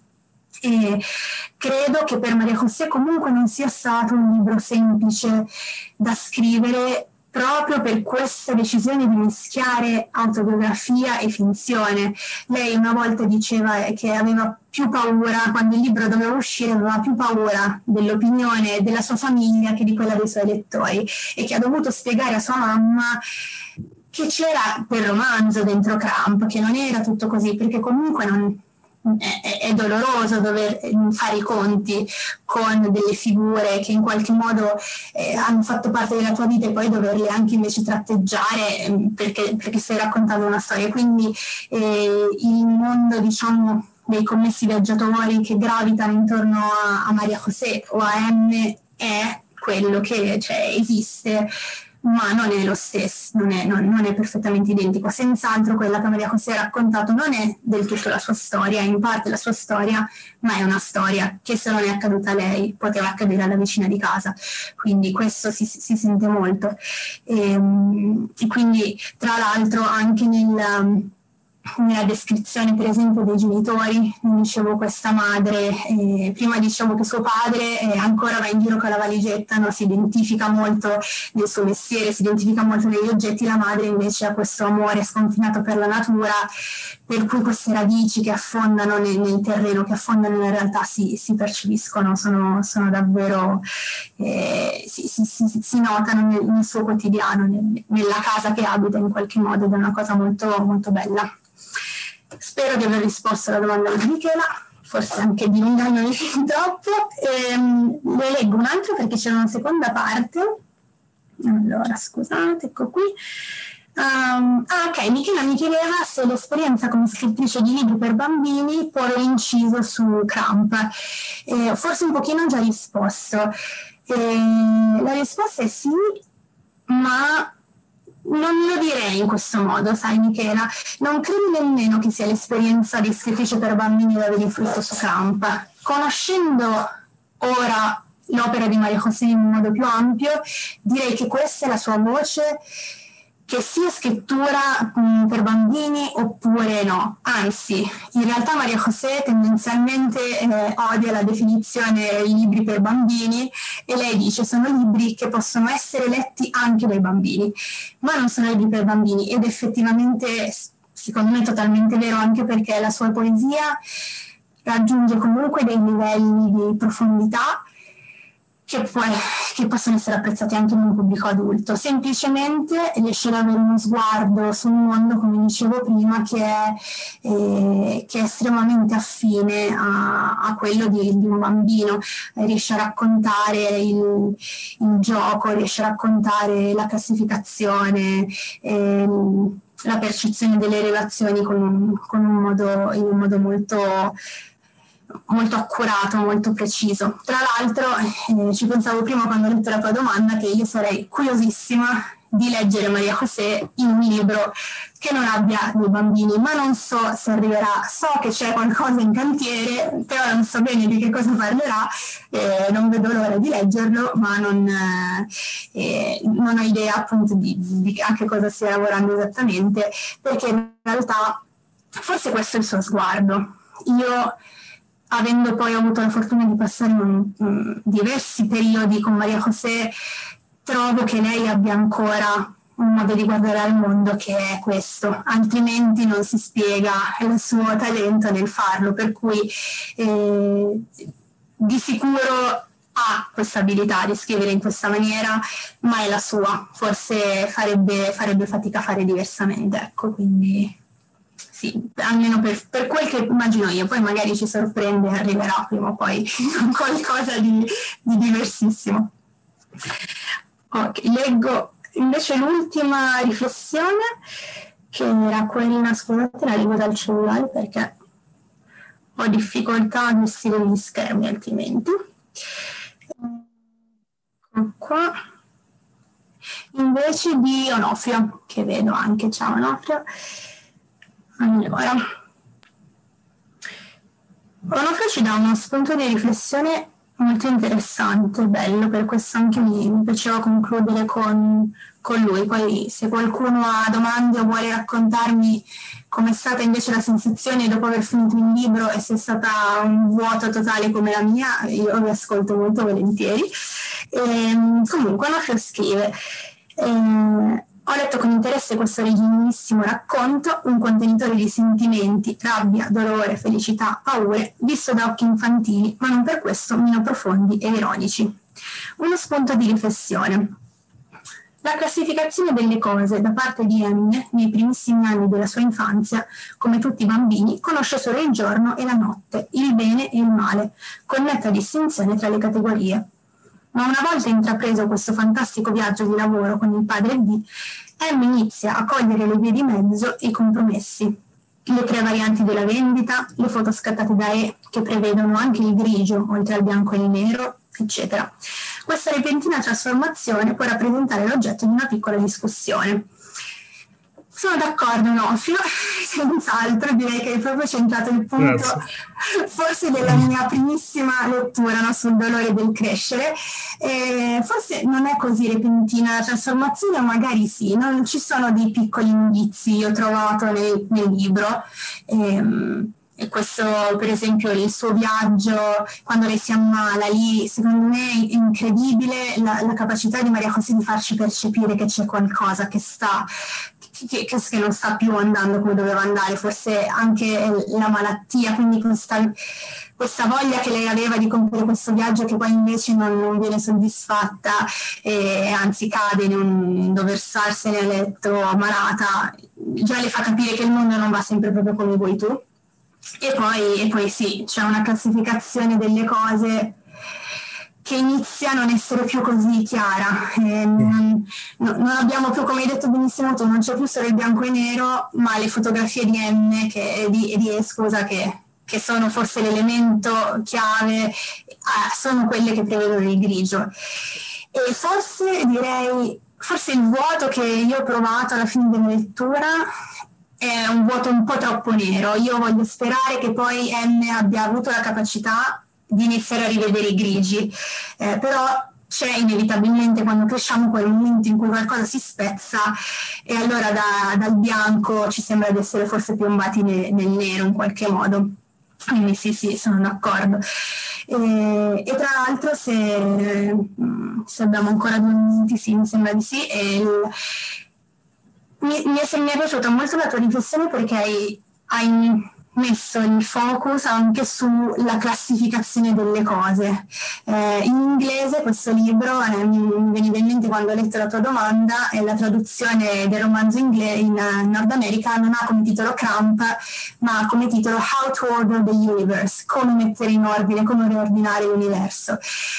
e credo che per Maria José comunque non sia stato un libro semplice da scrivere, proprio per questa decisione di mischiare autobiografia e finzione. Lei una volta diceva che aveva più paura, quando il libro doveva uscire, aveva più paura dell'opinione della sua famiglia che di quella dei suoi lettori, e che ha dovuto spiegare a sua mamma che c'era quel romanzo dentro Crump, che non era tutto così, perché comunque non... È, è doloroso dover fare i conti con delle figure che in qualche modo eh, hanno fatto parte della tua vita, e poi doverle anche invece tratteggiare eh, perché, perché stai raccontando una storia. Quindi eh, il mondo, diciamo, dei commessi viaggiatori che gravitano intorno a, a Maria José o a M è quello che, cioè, esiste, ma non è lo stesso, non è, non, non è perfettamente identico. Senz'altro quella che Maria José ha raccontato non è del tutto la sua storia, è in parte la sua storia, ma è una storia che, se non è accaduta a lei, poteva accadere alla vicina di casa, quindi questo si, si sente molto. E, e quindi, tra l'altro, anche nel... nella descrizione per esempio dei genitori, dicevo questa madre, eh, prima dicevo che suo padre eh, ancora va in giro con la valigetta, no? Si identifica molto nel suo mestiere, si identifica molto negli oggetti. La madre invece ha questo amore sconfinato per la natura, per cui queste radici che affondano nel, nel terreno, che affondano nella realtà, si, si percepiscono, sono, sono davvero, eh, si, si, si, si notano nel, nel suo quotidiano, nel, nella casa che abita in qualche modo, ed è una cosa molto, molto bella. Spero di aver risposto alla domanda di Michela, forse anche dilungandomi fin troppo. Ehm, ne leggo un altro perché c'è una seconda parte. Allora, scusate, ecco qui. Um, ah, ok, Michela mi chiedeva se l'esperienza come scrittrice di libri per bambini poi ho inciso su Crump. Eh, forse un pochino ho già risposto. Eh, la risposta è sì, ma non lo direi in questo modo, sai Michela, non credo nemmeno che sia l'esperienza di scrittrice per bambini ad avere influito su Crump. Conoscendo ora l'opera di Maria José in modo più ampio, direi che questa è la sua voce, che sia scrittura mh, per bambini oppure no. Anzi, in realtà Maria José tendenzialmente eh, odia la definizione libri per bambini, e lei dice sono libri che possono essere letti anche dai bambini, ma non sono libri per bambini, ed effettivamente secondo me è totalmente vero, anche perché la sua poesia raggiunge comunque dei livelli di profondità che, poi, che possono essere apprezzati anche in un pubblico adulto. Semplicemente riesce ad avere uno sguardo sul mondo, come dicevo prima, che è, eh, che è estremamente affine a, a quello di, di un bambino. Eh, riesce a raccontare il, il gioco, riesce a raccontare la classificazione, ehm, la percezione delle relazioni con un, con un modo, in un modo molto molto accurato, molto preciso. Tra l'altro, eh, ci pensavo prima quando ho letto la tua domanda, che io sarei curiosissima di leggere Maria José in un libro che non abbia dei bambini, ma non so se arriverà. So che c'è qualcosa in cantiere, però non so bene di che cosa parlerà, eh, non vedo l'ora di leggerlo, ma non, eh, non ho idea appunto di, di a che cosa stia lavorando esattamente, perché in realtà forse questo è il suo sguardo. Io, avendo poi avuto la fortuna di passare un, um, diversi periodi con Maria José, trovo che lei abbia ancora un modo di guardare al mondo che è questo, altrimenti non si spiega il suo talento nel farlo, per cui eh, di sicuro ha questa abilità di scrivere in questa maniera, ma è la sua, forse farebbe, farebbe fatica a fare diversamente, ecco, quindi... Sì, almeno per, per quel che immagino io, poi magari ci sorprende e arriverà prima o poi qualcosa di, di diversissimo. Ok, leggo invece l'ultima riflessione, che era quella, scusate, la leggo dal cellulare perché ho difficoltà a gestire gli schermi altrimenti. Ecco qua. Invece di Onofrio, che vedo anche, ciao Onofrio. Allora, Onofrio ci dà uno spunto di riflessione molto interessante, bello, per questo anche mi, mi piaceva concludere con, con lui. Poi se qualcuno ha domande o vuole raccontarmi com'è stata invece la sensazione dopo aver finito il libro e se è stata un vuoto totale come la mia, io vi ascolto molto volentieri. E, comunque Onofrio scrive... Eh, Ho letto con interesse questo originalissimo racconto, un contenitore di sentimenti, rabbia, dolore, felicità, paure, visto da occhi infantili, ma non per questo meno profondi e ironici. Uno spunto di riflessione. La classificazione delle cose da parte di Emile nei primissimi anni della sua infanzia, come tutti i bambini, conosce solo il giorno e la notte, il bene e il male, con netta distinzione tra le categorie. Ma una volta intrapreso questo fantastico viaggio di lavoro con il padre D, Em inizia a cogliere le vie di mezzo e i compromessi. Le tre varianti della vendita, le foto scattate da E che prevedono anche il grigio, oltre al bianco e il nero, eccetera. Questa repentina trasformazione può rappresentare l'oggetto di una piccola discussione. Sono d'accordo, Onofrio, senz'altro, direi che hai proprio centrato il punto. Grazie. Forse della mia primissima lettura, no, sul dolore del crescere. Eh, forse non è così repentina la trasformazione, o magari sì, non ci sono dei piccoli indizi, io ho trovato nel, nel libro. Ehm, E questo, per esempio, il suo viaggio, quando lei si ammala, lì secondo me è incredibile la, la capacità di Maria José di farci percepire che c'è qualcosa che sta, che, che, che non sta più andando come doveva andare, forse anche la malattia, quindi questa, questa voglia che lei aveva di compiere questo viaggio che poi invece non, non viene soddisfatta e anzi cade in un dover starsene a letto malata, già le fa capire che il mondo non va sempre proprio come vuoi tu. E poi, e poi sì, c'è una classificazione delle cose che inizia a non essere più così chiara. E non, no, non abbiamo più, come hai detto benissimo tu, non c'è più solo il bianco e nero, ma le fotografie di M che, di, di E, scusa, che, che sono forse l'elemento chiave, eh, sono quelle che prevedono il grigio. E forse direi, forse il vuoto che io ho provato alla fine della lettura è un vuoto un po' troppo nero. Io voglio sperare che poi M abbia avuto la capacità di iniziare a rivedere i grigi, eh, però c'è inevitabilmente quando cresciamo quel momento in cui qualcosa si spezza e allora da, dal bianco ci sembra di essere forse piombati ne, nel nero in qualche modo. Quindi sì, sì, sono d'accordo. E, e tra l'altro se, se abbiamo ancora due minuti, sì, mi sembra di sì, e il, Mi, mi, è, mi è piaciuta molto la tua riflessione perché hai, hai messo il focus anche sulla classificazione delle cose. Eh, in inglese questo libro, eh, mi veniva in mente quando ho letto la tua domanda, è la traduzione del romanzo inglese in uh, Nord America, non ha come titolo Crump, ma come titolo How to Order the Universe, come mettere in ordine, come riordinare l'universo.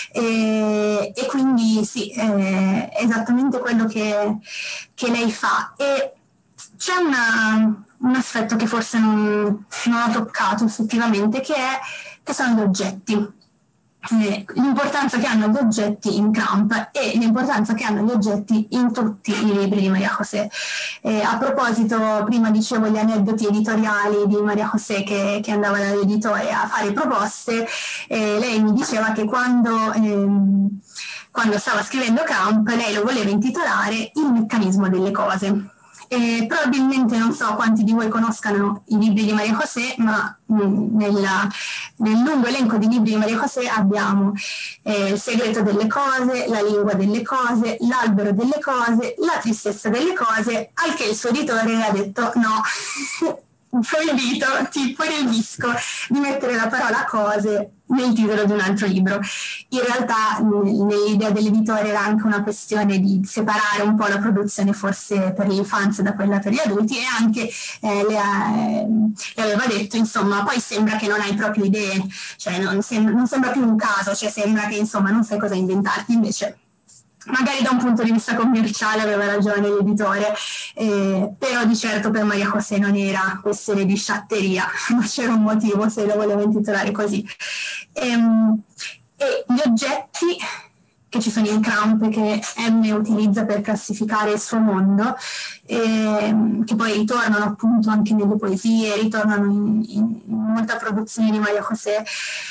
E, e quindi sì, è esattamente quello che, che lei fa. E c'è una, un aspetto che forse non, non ho toccato effettivamente, che, è, che sono gli oggetti. Eh, l'importanza che hanno gli oggetti in Crump e l'importanza che hanno gli oggetti in tutti i libri di Maria José. Eh, a proposito, prima dicevo gli aneddoti editoriali di Maria José che, che andava dall'editore a fare proposte, eh, lei mi diceva che quando, ehm, quando stava scrivendo Crump lei lo voleva intitolare Il meccanismo delle cose. E probabilmente non so quanti di voi conoscano i libri di Maria José, ma mh, nella, nel lungo elenco di libri di Maria José abbiamo eh, Il segreto delle cose, La lingua delle cose, L'albero delle cose, La tristezza delle cose, al che il suo editore le ha detto no, proibito, ti proibisco di mettere la parola cose nel titolo di un altro libro. In realtà nell'idea dell'editore era anche una questione di separare un po' la produzione forse per l'infanzia da quella per gli adulti, e anche eh, le, eh, le aveva detto insomma poi sembra che non hai proprio idee, cioè non, sem- non sembra più un caso, cioè sembra che insomma non sai cosa inventarti, invece magari da un punto di vista commerciale aveva ragione l'editore, eh, però di certo per Maria José non era questione di sciatteria, ma c'era un motivo se lo voleva intitolare così. E, e gli oggetti che ci sono in Crump, che M utilizza per classificare il suo mondo, e, che poi ritornano appunto anche nelle poesie, ritornano in, in, in molta produzione di Maria José,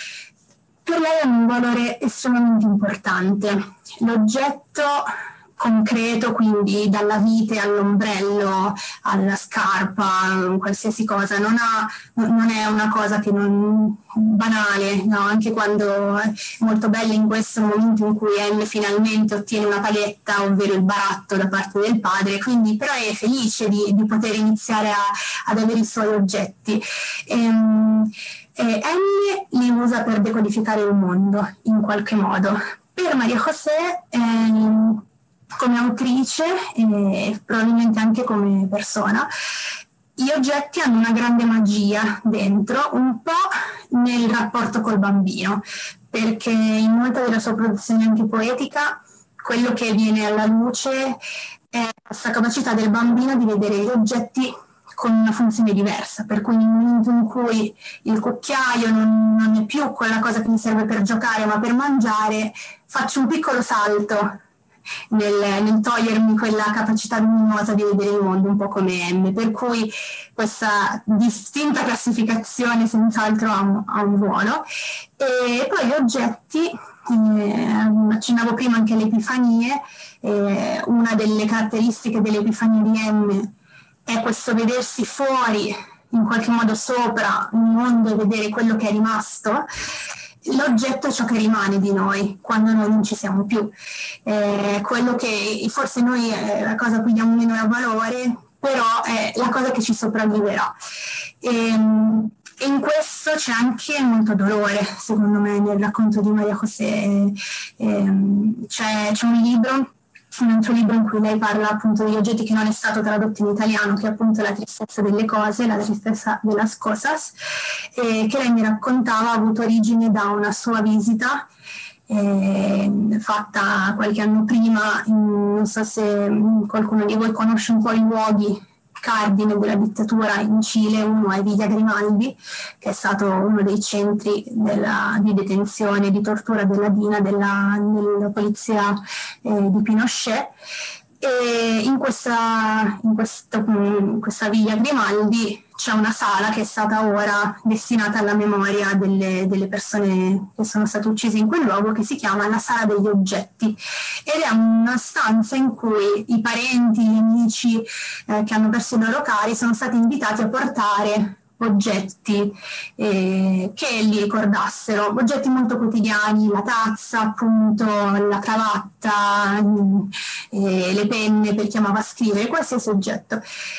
per lei hanno un valore estremamente importante. L'oggetto concreto, quindi dalla vite all'ombrello, alla scarpa, qualsiasi cosa, non, ha, non è una cosa che non banale, no? Anche quando è molto bella in questo momento in cui M finalmente ottiene una paghetta, ovvero il baratto da parte del padre, quindi però è felice di, di poter iniziare a, ad avere i suoi oggetti. Ehm, E M li usa per decodificare il mondo in qualche modo. Per Maria José, ehm, come autrice e probabilmente anche come persona, gli oggetti hanno una grande magia dentro, un po' nel rapporto col bambino, perché in molta della sua produzione anche poetica quello che viene alla luce è questa capacità del bambino di vedere gli oggetti con una funzione diversa, per cui nel momento in cui il cucchiaio non, non è più quella cosa che mi serve per giocare ma per mangiare, faccio un piccolo salto nel, nel togliermi quella capacità luminosa di vedere il mondo, un po' come M, per cui questa distinta classificazione senz'altro ha un, ha un ruolo. E poi gli oggetti, eh, accennavo prima anche alle epifanie, eh, una delle caratteristiche dell'epifania di M è questo vedersi fuori, in qualche modo sopra un mondo e vedere quello che è rimasto. L'oggetto è ciò che rimane di noi quando noi non ci siamo più. Eh, quello che forse noi è la cosa a cui diamo meno valore, però è la cosa che ci sopravviverà. E, e in questo c'è anche molto dolore, secondo me, nel racconto di Maria José. Eh, c'è, c'è un libro un altro libro in cui lei parla appunto degli oggetti che non è stato tradotto in italiano, che è appunto La tristezza delle cose, La tristezza de las cosas, eh, che lei mi raccontava ha avuto origine da una sua visita eh, fatta qualche anno prima. Non so se qualcuno di voi conosce un po' i luoghi cardine della dittatura in Cile. Uno è Villa Grimaldi, che è stato uno dei centri della, di detenzione e di tortura della D I N A, della, della polizia eh, di Pinochet. E in questa, in, questo, in questa Villa Grimaldi c'è una sala che è stata ora destinata alla memoria delle, delle persone che sono state uccise in quel luogo, che si chiama la Sala degli Oggetti, ed è una stanza in cui i parenti, gli amici eh, che hanno perso i loro cari sono stati invitati a portare oggetti eh, che li ricordassero, oggetti molto quotidiani, la tazza, appunto, la cravatta, eh, le penne per chi amava scrivere, qualsiasi oggetto.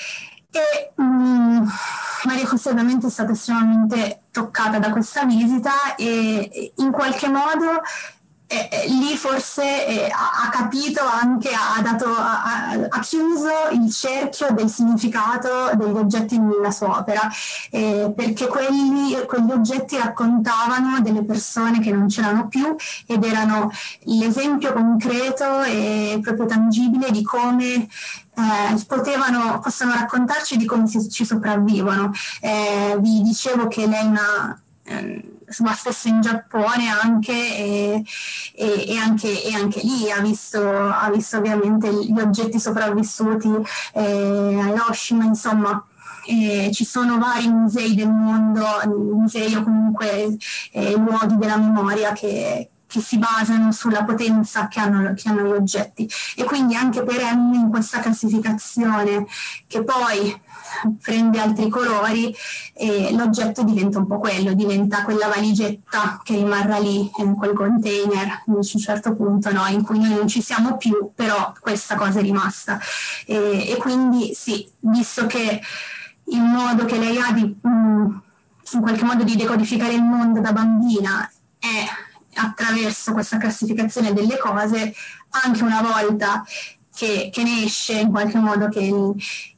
E mh, Maria José ovviamente è stata estremamente toccata da questa visita e in qualche modo eh, eh, lì forse eh, ha, ha capito anche, ha, dato, ha, ha chiuso il cerchio del significato degli oggetti nella sua opera, eh, perché quelli, quegli oggetti raccontavano delle persone che non c'erano più ed erano l'esempio concreto e proprio tangibile di come eh, potevano, possono raccontarci di come si, ci sopravvivono. Eh, vi dicevo che lei è una eh, va spesso in Giappone anche e, e, e, anche, e anche lì ha visto, ha visto ovviamente gli oggetti sopravvissuti eh, a Hiroshima, insomma. Eh, ci sono vari musei del mondo, musei o comunque eh, luoghi della memoria che, che si basano sulla potenza che hanno, che hanno gli oggetti, e quindi anche per Emmy in questa classificazione che poi prende altri colori e l'oggetto diventa un po' quello, diventa quella valigetta che rimarrà lì in quel container a un certo punto, no? In cui noi non ci siamo più, però questa cosa è rimasta e, e quindi sì, visto che il modo che lei ha di mh, in qualche modo di decodificare il mondo da bambina è attraverso questa classificazione delle cose, anche una volta che, che ne esce in qualche modo, che il,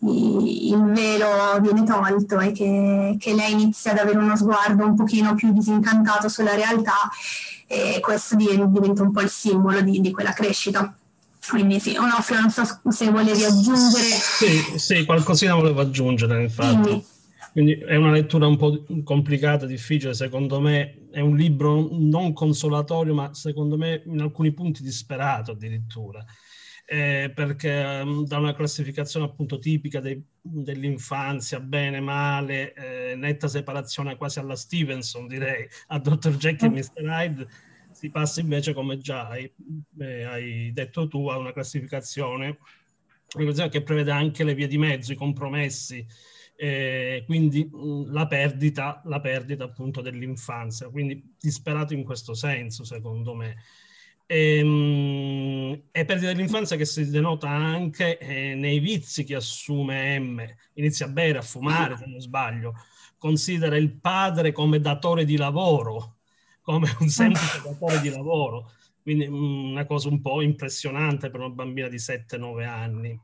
il velo viene tolto e che, che lei inizia ad avere uno sguardo un pochino più disincantato sulla realtà, e questo diventa un po' il simbolo di, di quella crescita. Quindi sì, Onofrio, non so se volevi aggiungere. Sì, sì, qualcosina volevo aggiungere, infatti. Dimmi. Quindi è una lettura un po' complicata, difficile, secondo me è un libro non consolatorio, ma secondo me in alcuni punti disperato addirittura, eh, perché um, da una classificazione appunto tipica dei, dell'infanzia, bene, male, eh, netta separazione quasi alla Stevenson, direi, a dottor Jekyll e mister Hyde, si passa invece, come già hai, eh, hai detto tu, a una classificazione, una classificazione che prevede anche le vie di mezzo, i compromessi, eh, quindi mh, la perdita, la perdita appunto dell'infanzia, quindi disperato in questo senso, secondo me. E, mh, e perdita dell'infanzia che si denota anche eh, nei vizi che assume M. Inizia a bere, a fumare, se non sbaglio, considera il padre come datore di lavoro, come un semplice datore di lavoro, quindi mh, una cosa un po' impressionante per una bambina di sette nove anni.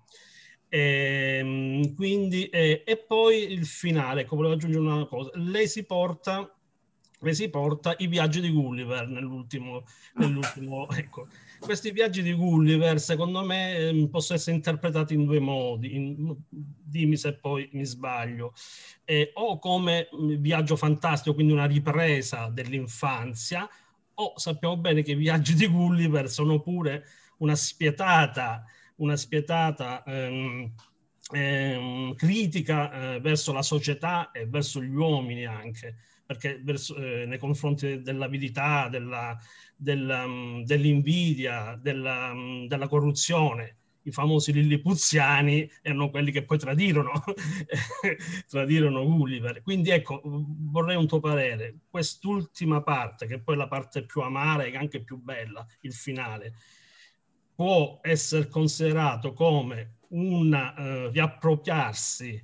E, quindi, e, e poi il finale, ecco, volevo aggiungere una cosa, lei si porta, lei si porta i viaggi di Gulliver nell'ultimo, nell'ultimo ecco. Questi viaggi di Gulliver, secondo me, possono essere interpretati in due modi, in, dimmi se poi mi sbaglio, eh, o come viaggio fantastico, quindi una ripresa dell'infanzia, o sappiamo bene che i viaggi di Gulliver sono pure una spietata una spietata ehm, ehm, critica eh, verso la società e verso gli uomini anche, perché verso, eh, nei confronti dell'avidità, della, della, um, dell'invidia, della, um, della corruzione. I famosi lillipuziani erano quelli che poi tradirono, tradirono Gulliver. Quindi ecco, vorrei un tuo parere. Quest'ultima parte, che poi è la parte più amara e anche più bella, il finale, può essere considerato come un eh, riappropriarsi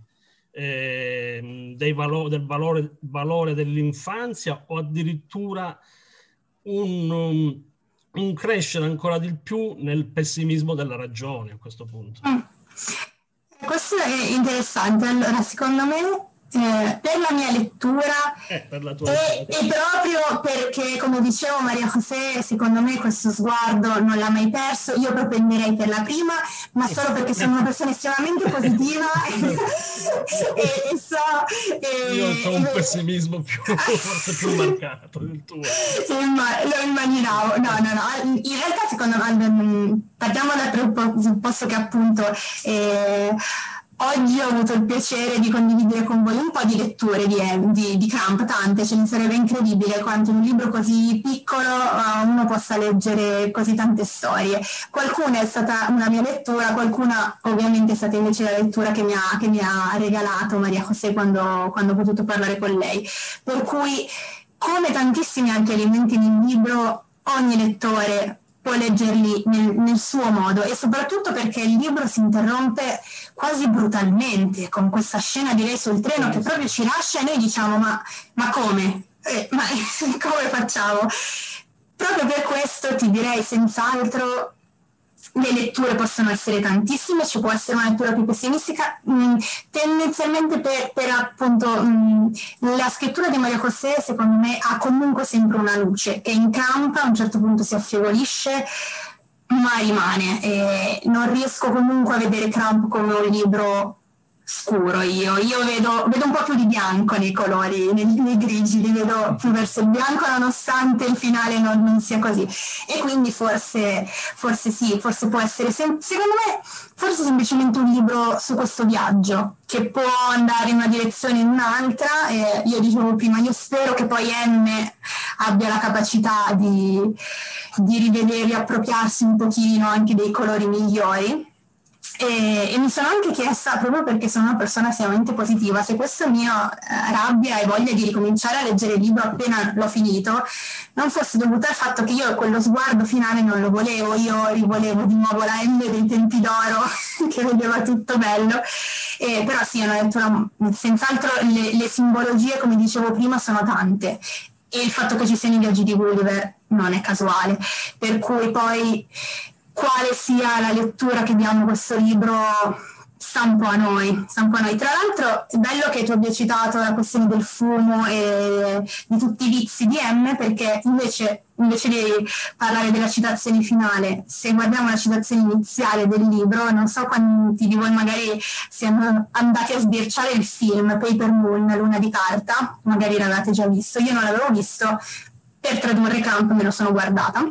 eh, dei valo- del valore, valore dell'infanzia, o addirittura un, um, un crescere ancora di più nel pessimismo della ragione a questo punto? Mm. Questo è interessante. Allora, secondo me, eh, per la mia lettura, eh, per la tua e, lettura. e proprio perché, come dicevo, Maria José, secondo me questo sguardo non l'ha mai perso. Io propenderei per la prima, ma solo perché sono una persona estremamente positiva e, e so... E, Io ho un e, pessimismo più, forse più marcato del tuo. Lo immaginavo. No, no, no. In realtà, secondo me, partiamo dal presupposto che appunto eh, oggi ho avuto il piacere di condividere con voi un po' di letture di, di, di Crump, tante, ce ne sarebbe incredibile quanto in un libro così piccolo uh, uno possa leggere così tante storie. Qualcuna è stata una mia lettura, qualcuna ovviamente è stata invece la lettura che mi ha, che mi ha regalato Maria José quando, quando ho potuto parlare con lei. Per cui, come tantissimi altri elementi nel libro, ogni lettore può leggerli nel, nel suo modo, e soprattutto perché il libro si interrompe quasi brutalmente con questa scena di lei sul treno che proprio ci lascia e noi diciamo ma, ma come? Eh, ma come facciamo? Proprio per questo ti direi senz'altro le letture possono essere tantissime, ci può essere una lettura più pessimistica, mh, tendenzialmente per, per appunto mh, la scrittura di Maria José secondo me ha comunque sempre una luce che incampa, a un certo punto si affievolisce, ma rimane, e non riesco comunque a vedere Crump come un libro scuro io, io vedo, vedo un po' più di bianco nei colori, nei, nei grigi, li vedo più verso il bianco nonostante il finale non, non sia così, e quindi forse, forse sì, forse può essere, sem- secondo me, forse semplicemente un libro su questo viaggio, che può andare in una direzione o in un'altra, e io dicevo prima, io spero che poi M abbia la capacità di, di rivedere, riappropriarsi un pochino anche dei colori migliori. E, e mi sono anche chiesta, proprio perché sono una persona estremamente positiva, se questo mio eh, rabbia e voglia di ricominciare a leggere il libro appena l'ho finito non fosse dovuto al fatto che io quello sguardo finale non lo volevo, io rivolevo di nuovo la M dei tempi d'oro che vedeva tutto bello, e, però sì, è una lettura, senz'altro le, le simbologie, come dicevo prima, sono tante, e il fatto che ci siano i viaggi di Gulliver non è casuale, per cui poi quale sia la lettura che diamo a questo libro sta un po' a noi, sta un po' a noi. Tra l'altro è bello che tu abbia citato la questione del fumo e di tutti i vizi di M, perché invece, invece di parlare della citazione finale, se guardiamo la citazione iniziale del libro, non so quanti di voi magari siano andati a sbirciare il film Paper Moon, Luna di carta, magari l'avete già visto, io non l'avevo visto, per tradurre Crump me lo sono guardata.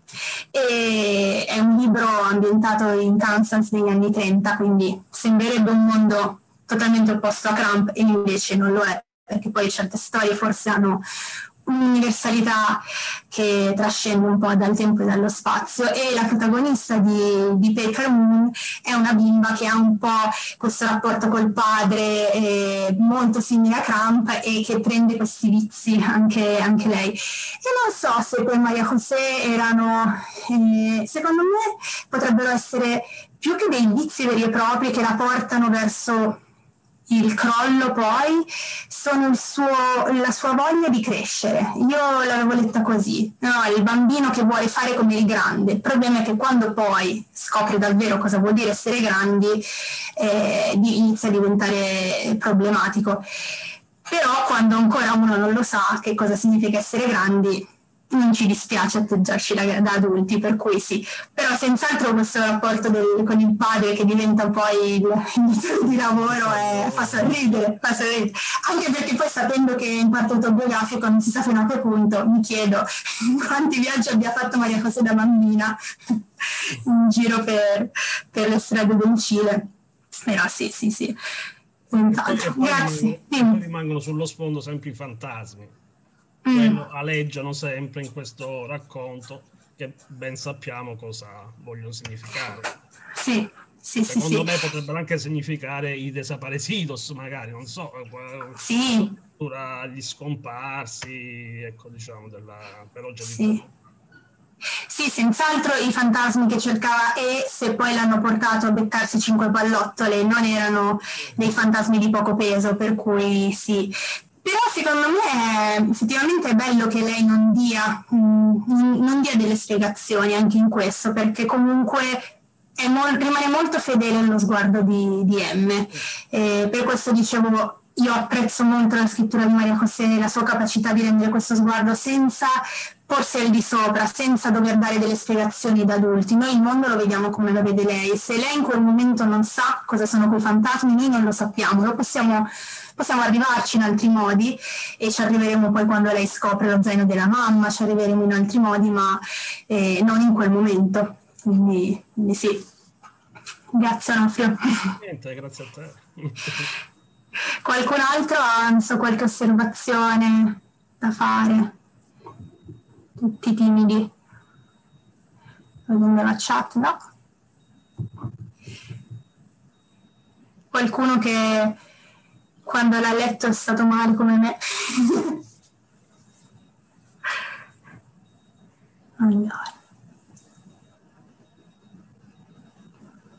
E è un libro ambientato in Kansas negli anni trenta, quindi sembrerebbe un mondo totalmente opposto a Crump, e invece non lo è, perché poi certe storie forse hanno un'universalità che trascende un po' dal tempo e dallo spazio, e la protagonista di, di Paper Moon è una bimba che ha un po' questo rapporto col padre eh, molto simile a Crump, e che prende questi vizi anche, anche lei. E non so se per Maria José erano, eh, secondo me potrebbero essere più che dei vizi veri e propri che la portano verso il crollo, poi sono il suo, la sua voglia di crescere. Io l'avevo letta così, no? Il bambino che vuole fare come il grande. Il problema è che quando poi scopre davvero cosa vuol dire essere grandi, eh, inizia a diventare problematico. Però quando ancora uno non lo sa che cosa significa essere grandi, non ci dispiace atteggiarci da, da adulti, per cui sì. Però senz'altro questo rapporto del, con il padre che diventa poi il, il datore di lavoro è, fa sorridere, fa sorridere. Anche perché poi, sapendo che in parte autobiografico non si sa fino a che punto, mi chiedo quanti viaggi abbia fatto Maria José da bambina in giro per, per le strade del Cile. Però sì, sì, sì. E poi, Grazie. rimangono, rimangono sullo sfondo sempre i fantasmi. Quello mm. aleggiano sempre in questo racconto, che ben sappiamo cosa vogliono significare. Sì, sì, secondo sì, me sì. potrebbero anche significare i desaparecidos, magari, non so, sì. gli scomparsi, ecco, diciamo, della per oggi sì. Sì, senz'altro i fantasmi che cercava, e se poi l'hanno portato a beccarsi cinque pallottole, non erano dei fantasmi di poco peso, per cui sì. Però secondo me effettivamente è bello che lei non dia, mh, non dia delle spiegazioni anche in questo, perché comunque è mo- rimane molto fedele allo sguardo di, di M. E per questo dicevo, io apprezzo molto la scrittura di Maria José, la sua capacità di rendere questo sguardo senza porsi al di sopra, senza dover dare delle spiegazioni da adulti. Noi il mondo lo vediamo come lo vede lei, e se lei in quel momento non sa cosa sono quei fantasmi, noi non lo sappiamo, lo possiamo, possiamo arrivarci in altri modi, e ci arriveremo poi quando lei scopre lo zaino della mamma, ci arriveremo in altri modi, ma eh, non in quel momento. Quindi, quindi sì. Grazie Onofrio. Niente, grazie a te. Qualcun altro ha, non so, qualche osservazione da fare? Tutti timidi. Vedendo la chat, no? Qualcuno che quando l'ha letto è stato male come me? Allora.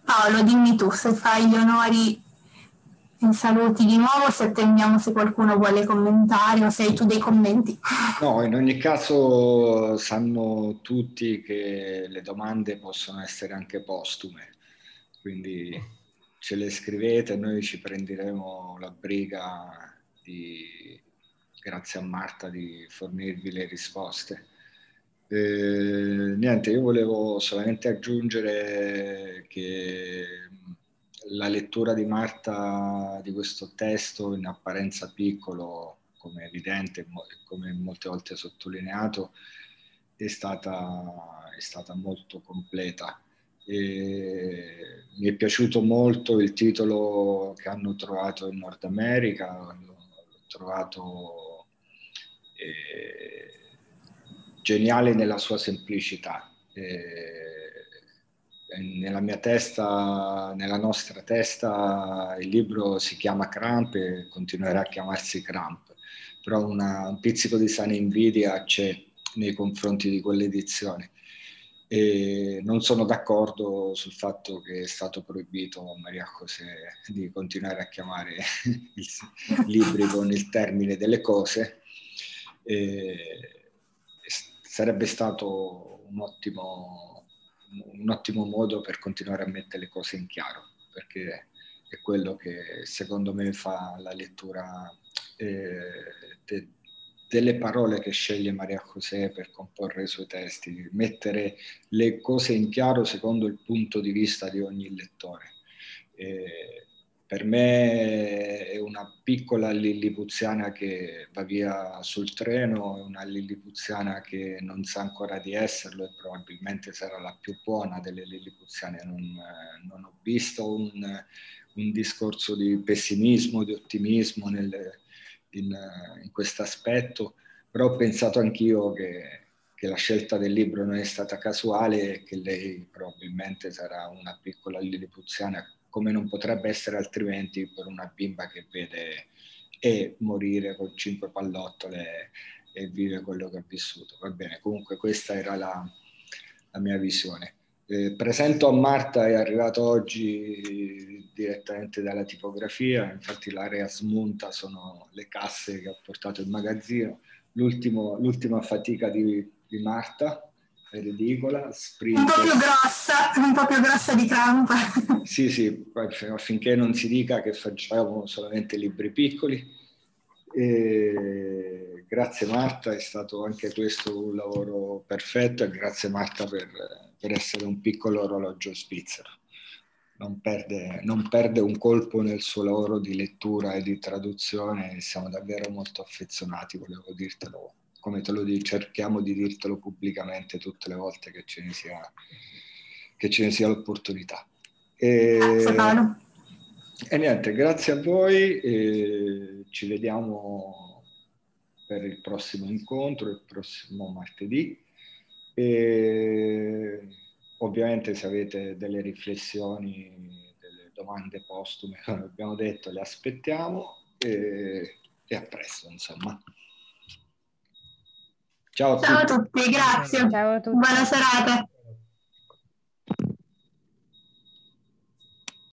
Paolo, dimmi tu se fai gli onori e saluti di nuovo, se attendiamo se qualcuno vuole commentare o se hai tu dei commenti. No, in ogni caso sanno tutti che le domande possono essere anche postume, quindi ce le scrivete e noi ci prenderemo la briga di, grazie a Marta, di fornirvi le risposte. Eh, niente, io volevo solamente aggiungere che la lettura di Marta di questo testo, in apparenza piccolo, come è evidente, come molte volte sottolineato, è stata, è stata molto completa. E mi è piaciuto molto il titolo che hanno trovato in Nord America, l'ho trovato eh, geniale nella sua semplicità. Eh, nella mia testa, nella nostra testa, il libro si chiama Cramp e continuerà a chiamarsi Cramp, però una, un pizzico di sana invidia c'è nei confronti di quell'edizione. E non sono d'accordo sul fatto che è stato proibito a Maria José di continuare a chiamare i libri con il termine delle cose. E sarebbe stato un ottimo, un ottimo modo per continuare a mettere le cose in chiaro, perché è quello che secondo me fa la lettura eh, de, delle parole che sceglie Maria José per comporre i suoi testi, mettere le cose in chiaro secondo il punto di vista di ogni lettore. Eh, per me è una piccola lillipuziana che va via sul treno, è una lillipuziana che non sa ancora di esserlo e probabilmente sarà la più buona delle lillipuziane. Non, non ho visto un, un discorso di pessimismo, di ottimismo nel, in, in questo aspetto, però ho pensato anch'io che, che la scelta del libro non è stata casuale e che lei probabilmente sarà una piccola lillipuziana, come non potrebbe essere altrimenti per una bimba che vede e morire con cinque pallottole e vive quello che ha vissuto. Va bene, comunque questa era la, la mia visione. Eh, presento a Marta, è arrivato oggi direttamente dalla tipografia, infatti l'area smunta sono le casse che ho portato in magazzino. L'ultimo, l'ultima fatica di, di Marta, è ridicola, sprint. Un po' più grossa, un po' più grossa di Cramp. Sì, sì, affinché non si dica che facciamo solamente libri piccoli. E grazie Marta, è stato anche questo un lavoro perfetto e grazie Marta per, per essere un piccolo orologio svizzero. Non perde, non perde un colpo nel suo lavoro di lettura e di traduzione e siamo davvero molto affezionati, volevo dirtelo. Come te lo dico, cerchiamo di dirtelo pubblicamente tutte le volte che ce ne sia, che ce ne sia l'opportunità. E, grazie Paolo. E niente, grazie a voi, e ci vediamo per il prossimo incontro, il prossimo martedì. E ovviamente se avete delle riflessioni, delle domande postume, come abbiamo detto, le aspettiamo e, e a presto, insomma. Ciao a Ciao tutti. a tutti, grazie. Ciao a tutti. Buona serata.